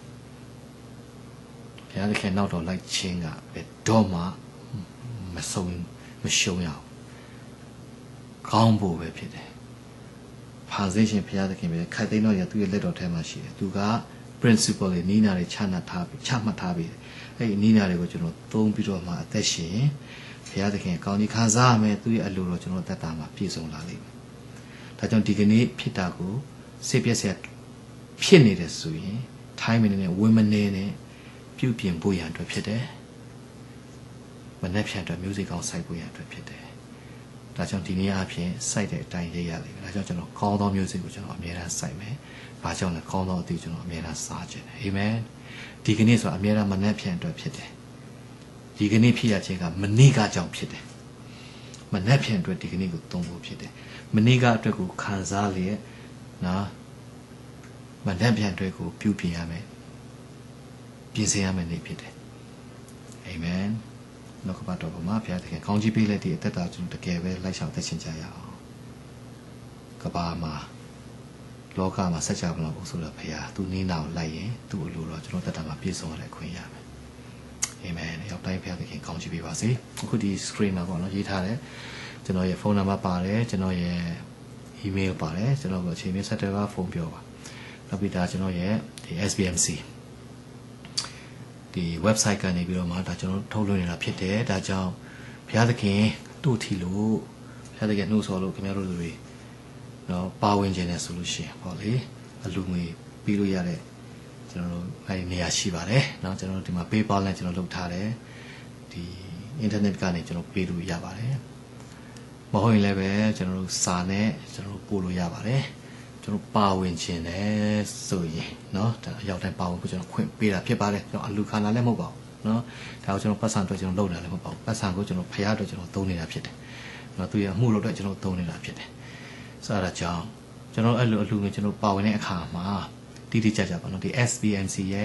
ဘုရားသခင်နောက်တော့လိုက်ခြင်းကဘယ်တော့မှမဆုံးမရှုံးရအောင်ကောင်းဖို့ပဲဖြစ်တယ်ဖန်ဆင်းရှင်ဘုရားသခင်ပဲခိုက်သိမ်းတော့ရသူ့ရဲ့လက်တော်ထဲမှာရှိတယ်သူက principle တွေနီးနာတွေချမှတ်ထားပြီးအဲ့ဒီနီးနာတွေကိုကျွန်တော်သုံးပြီးတော့မှအသက်ရှင်ဘုရားသခင်ကောင်းကြီးခံစားရမယ်သူ့ရဲ့အလိုတော်ကျွန်တော်သက်တာမှာပြည့်စုံလာလိမ့်မယ်ဒါကြောင့်ဒီကနေ့ဖြစ်တာကိုစိတ်ပြည့်စက်ဖြစ်နေတယ်ဆိုရင် time နဲ့ဝင်းမနေနဲ့ပြုပြင်ဖို့ရန်အတွက်ဖြစ်တယ်မနေ့ဖြန်အတွက် music ကောင်းစိုက်ဖို့ရန်အတွက်ဖြစ်တယ်ဒါကြောင့်ဒီနေ့အဖြစ်စိုက်တဲ့အတိုင်းရေးရလိမ့်မယ်ဒါကြောင့်ကျွန်တော်ကောင်းသော music ကိုကျွန်တော်အမြဲတမ်းစိုက်မယ်ဘာကြောင့်လဲကောင်းသောအသည့်ကျွန်တော်အမြဲတမ်းစားခြင်းတယ်အာမင်ဒီကနေ့ဆိုတာအမြဲတမ်းမနေ့ဖြန်အတွက်ဖြစ်တယ်ဒီကနေ့ဖြစ်ရခြင်းကမနေ့ကကြောင့်ဖြစ်တယ်မနေ့ဖြန်အတွက်ဒီကနေ့ကိုသုံးဖို့ဖြစ်တယ်မနေ့ကအတွက်ကိုခံစားလျက်နော်မနေ့ဖြန်အတွက်ကိုပြုပြင်ရမယ်ပြင်ဆင်ရမယ်နေ့ဖြစ်တယ်အာမင်နောက်ကပတ်တော်မှာဘုရားသခင်ကောင်းကြီးပေးလိုက်တဲ့အသက်တာကျွန်တော်တကယ်ပဲလိုက်ဆောင်သက်ရှင်ကြရအောင်ကဘာမှာလောကမှာဆက်ကြမလို့ဆိုတော့ဘုရားသူနင်းနာကိုလိုက်ရင်သူ့အလိုတော်ကျွန်တော်သက်တာမှာပြည့်စုံရတဲ့ခွင့်ရမယ်အာမင်ရောက်တိုင်းဘုရားသခင်ကောင်းကြီးပေးပါစေအခုဒီ screen မှာပေါ့နော်ရေးထားတယ်ကျွန်တော်ရဲ့ဖုန်းနံပါတ်ပါတယ်ကျွန်တော်ရဲ့ email ပါတယ်ကျွန်တော်ကိုအချိန်မီဆက်တယ်ကဖုန်းပြောပါနောက်ပြီးဒါကျွန်တော်ရဲ့ဒီ SBMC ဒီ website ကနေပြီးတော့မှဒါကျွန်တော်ထုတ်လွှင့်နေတာဖြစ်တယ်ဒါကြောင့်ဘုရားသခင်တို့ထီလို့ဘုရားသခင်နှုတ်ဆော်လို့ခင်ဗျားတို့တွေနော်ပါဝင်ခြင်းနဲ့ဆိုလို့ရှိရင်ပေါ့လေအလူငွေပြီးလို့ရတဲ့ကျွန်တော်တို့အဲဒီနေရာရှိပါတယ်เนาะကျွန်တော်တို့ဒီမှာ PayPal နဲ့ကျွန်တော်လုပ်ထားတယ်ဒီ internet ကနေကျွန်တော်ပေးလို့ရပါတယ်မဟုတ်ရင်လည်းပဲကျွန်တော်တို့စာနဲ့ကျွန်တော်တို့ပို့လို့ရပါတယ်ကျွန်တော်ပါဝင်ခြင်းနဲ့ဆိုရင်เนาะဒါအရောက်တိုင်းပါဝင်ဖို့ကျွန်တော်ခွင့်ပေးတာဖြစ်ပါတယ်ကျွန်တော်အလူခန္ဓာလည်းမဟုတ်ပါဘူးเนาะဒါကိုကျွန်တော်ပတ်စံအတွက်ကျွန်တော်လုပ်နေတာလည်းမဟုတ်ပါဘူးပတ်စံကိုကျွန်တော်ဖရားအတွက်ကျွန်တော်သုံးနေတာဖြစ်တယ်เนาะသူရဲ့အမှုလုပ်အတွက်ကျွန်တော်သုံးနေတာဖြစ်တယ်ဆိုတော့ကြောင့်ကျွန်တော်အဲ့လိုအလူငွေကျွန်တော်ပါဝင်တဲ့အခါမှာတိတိကျကျပေါ့နော်ဒီ SBMC ရဲ့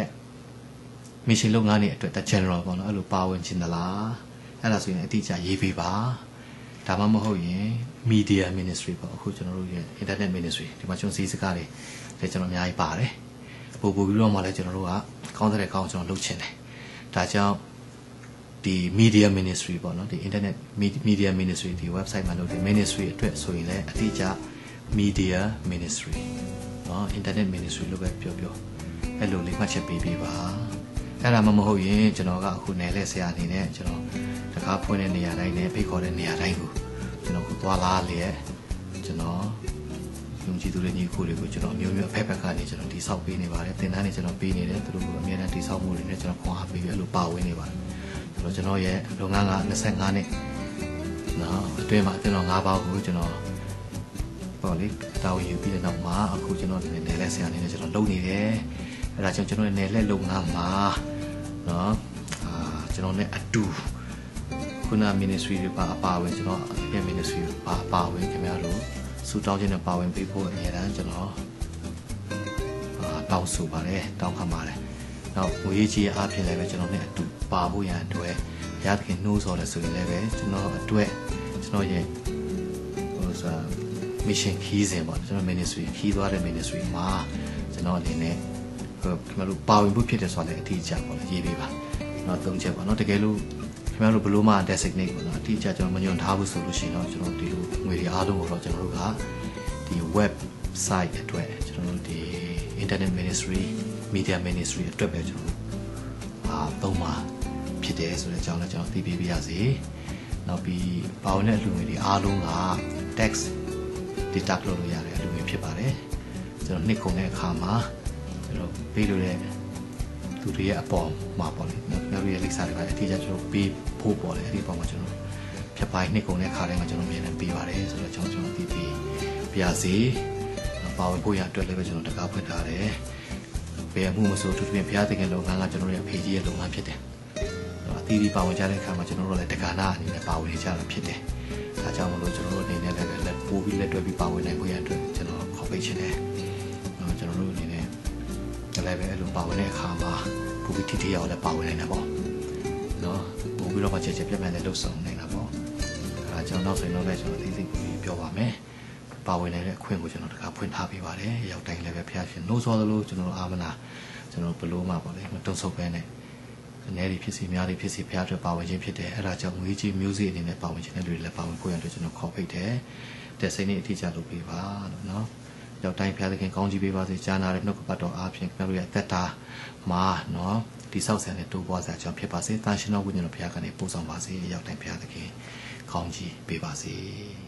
mission လုပ်ငန်းတွေအတွက်တ general ပေါ့နော်အဲ့လိုပါဝင်ခြင်းသလားအဲ့ဒါဆိုရင်အတိအကျရေးပေးပါဒါမှမဟုတ်ရင် media ministry ပေါ့အခုကျွန်တော်တို့ရဲ့ internet ministry ဒီမှာကျွန်တော်စီးစကားတွေလည်းကျွန်တော်အများကြီးပါတယ်ပို့ပြီးတော့မှလည်းကျွန်တော်တို့ကကောင်းတဲ့ကောင်းကျွန်တော်လုပ်ချင်တယ်ဒါကြောင့်ဒီ media ministry ပေါ့နော်ဒီ internet media ministry ဒီ website မှာလုပ်တဲ့ ministry အတွက်ဆိုရင်လည်းအတိအကျ media ministry နော် internet ministry လို့ပဲပြောအဲ့လိုလေးမှတ်ချက်ပေးပေးပါအဲ့ဒါမှမဟုတ်ရင်ကျွန်တော်ကအခုနယ်လက်ဆရာအနေနဲ့ကျွန်တော်တကားဖွင့်တဲ့နေရာတိုင်းနဲ့ဖိတ်ခေါ်တဲ့နေရာတိုင်းကိုကျွန်တော်ကိုသွားလာလျက်ကျွန်တော်ယုံကြည်သူတွေညီကိုတွေကိုကျွန်တော်မျိုးမျိုးဖက်ဖက်ကနေကျွန်တော်တိဆောက်ပေးနေပါတယ်သင်တန်းတွေကျွန်တော်ပေးနေတယ်သူတို့ကအများနဲ့တိဆောက်မှုတွေနဲ့ကျွန်တော်ခွန်အားပေးပြီးအဲ့လိုပါဝင်နေပါတယ်ကျွန်တော်ရဲ့လုပ်ငန်းက25နှစ်နော်အတွင်းမှာကျွန်တော်5ပေါက်ကိုကျွန်တော်ပေါ့လေတာဝန်ယူပြီးတဲ့နောက်မှာအခုကျွန်တော်နယ်လက်ဆရာအနေနဲ့ကျွန်တော်လုပ်နေတယ်အဲ့ဒါကြောင့်ကျွန်တော်နယ်လက်လုပ်ငန်းမှာနော်ကျွန်တော်နဲ့အတူခုန ministry တွေပါအပါဝင်ကျွန်တော်ရဲ့ ministry ပါအပါဝင်ခင်ဗျားတို့စူတောင်းခြင်းနဲ့ပါဝင်ပေးဖို့အများအားကျွန်တော်တောင်းဆိုပါတယ်တောင်းခံပါတယ်နောက်ငွေကြီးအားဖြင့်လည်းပဲကျွန်တော်နဲ့အတူပါဖို့ရန်အတွက်ဘုရားသခင်နှိုးဆော်တယ်ဆိုရင်လည်းပဲကျွန်တော်အတွက်ကျွန်တော်ရဲ့mission ခီးစဉ်ပေါ့ကျွန်တော် ministry ခီးသွားတဲ့ ministry မှာကျွန်တော်အနေနဲ့ခင်ဗျားတို့ပါဝင်ဖို့ဖြစ်တယ်ဆိုတော့လည်းအထီးကျပေါ့လေရေးပေးပါနော်၃ချက်ပေါ့နော်တကယ်လို့ခင်ဗျားတို့ဘလို့မှ designate ပေါ့နော်အထီးကျကျွန်တော်မညွှန်ထားဘူးဆိုလို့ရှိရင်တော့ကျွန်တော်ဒီလိုငွေတွေအားလုံးကိုတော့ကျွန်တော်တို့ကဒီ website အတွက်ကျွန်တော်တို့ဒီ internet ministry media ministry အတွက်ပဲကျွန်တော်သုံးပါဖြစ်တယ်ဆိုတဲ့အကြောင်းလည်းကျွန်တော်သိပေးပါရစေနောက်ပြီးပါဝင်တဲ့အလူငွေတွေအားလုံးက tax deduct လုပ်လို့ရတဲ့အလူငွေဖြစ်ပါတယ်ကျွန်တော်နှစ်ကုန်တဲ့အခါမှာကျွန်တော်ပေးလို့တဲ့သူတွေရဲ့အပေါ်မှာပေါ့လေနောက်ပြီးရဲ့လိပ်စာတွေပါအထီးကျကျွန်တော်ပေးဖို့ပေါ့လေအဲ့ဒီအပေါ်မှာကျွန်တော်ဖြတ်ပိုင်းနှစ်ကုန်တဲ့အခါတိုင်းမှာကျွန်တော်မြန်နေပေးပါတယ်ဆိုတော့ကျွန်တော်သိပေးပါစေပါဝင်ဖို့ရအတွက်လည်းပဲကျွန်တော်တကားဖွင့်ထားတယ်ဘယ်မှုမဆိုသူပြင်ဘုရားသခင်လုပ်ငန်းကကျွန်တော်ရဲ့အဖေကြီးရဲ့လုပ်ငန်းဖြစ်တယ်အသီးသီးပါဝင်ကြတဲ့အခါမှာကျွန်တော်တို့လည်းတက္ကနာအနေနဲ့ပါဝင်ကြတာဖြစ်တယ်။ဒါကြောင့်မလို့ကျွန်တော်တို့အနေနဲ့လည်းပို့ပြီးလက်တွဲပြီးပါဝင်နိုင်ဖို့ရအတွက်ကျွန်တော်ခေါ်ပေးချင်တယ်။ကျွန်တော်တို့အနေနဲ့လည်းပဲအဲ့လိုပါဝင်တဲ့အခါမှာပို့ပြီးထိထိရောက်လည်းပါဝင်နိုင်တာပေါ့။နော်ပို့ပြီးတော့မှချက်ပြတ်မှန်လည်းလှုပ်ဆောင်နိုင်တာပေါ့။ဒါကြောင့်နောက်ဆိုရင်တော့လည်းကျွန်တော်သိသိပြောပါမယ်။ပါဝင်နိုင်တဲ့အခွင့်ကိုကျွန်တော်တကားဖွင့်ထားပေးပါတယ်။ရောက်တိုင်းလည်းပဲဖျားရှင်နှိုးဆော်သလိုကျွန်တော်အာမနာကျွန်တော်ဘလို့မှပေါ့လေမတုံ့ဆုပ်ပဲနဲ့အနေနဲ့ဖြစ်စီများတွေဖြစ်စီဖျားအတွက်ပါဝင်ခြင်းဖြစ်တယ်အဲ့ဒါကြောင့်ငွေကြီး music အနေနဲ့ပါဝင်ခြင်းတဲ့လူတွေလည်းပါဝင်ဖို့ရတဲ့ကျွန်တော်ခေါ်ဖိတ်တယ်တဲ့စိတ်နဲ့အထီးကျလုပ်ပေးပါလို့နော်ရောက်တိုင်းဖျားသခင်ကောင်းကြီးပေးပါစေကြားနာတဲ့နှုတ်ကပတ်တော်အားဖြင့်ကျွန်တော်ရဲ့အသက်တာမှာနော်ဒီဆောက်ဆံတဲ့တိုးပွားစရာကြောင့်ဖြစ်ပါစေတန်ရှင်တော်ဝိညာဉ်တော်ဖျားကနေပို့ဆောင်ပါစေရောက်တိုင်းဖျားသခင်ကောင်းကြီးပေးပါစေ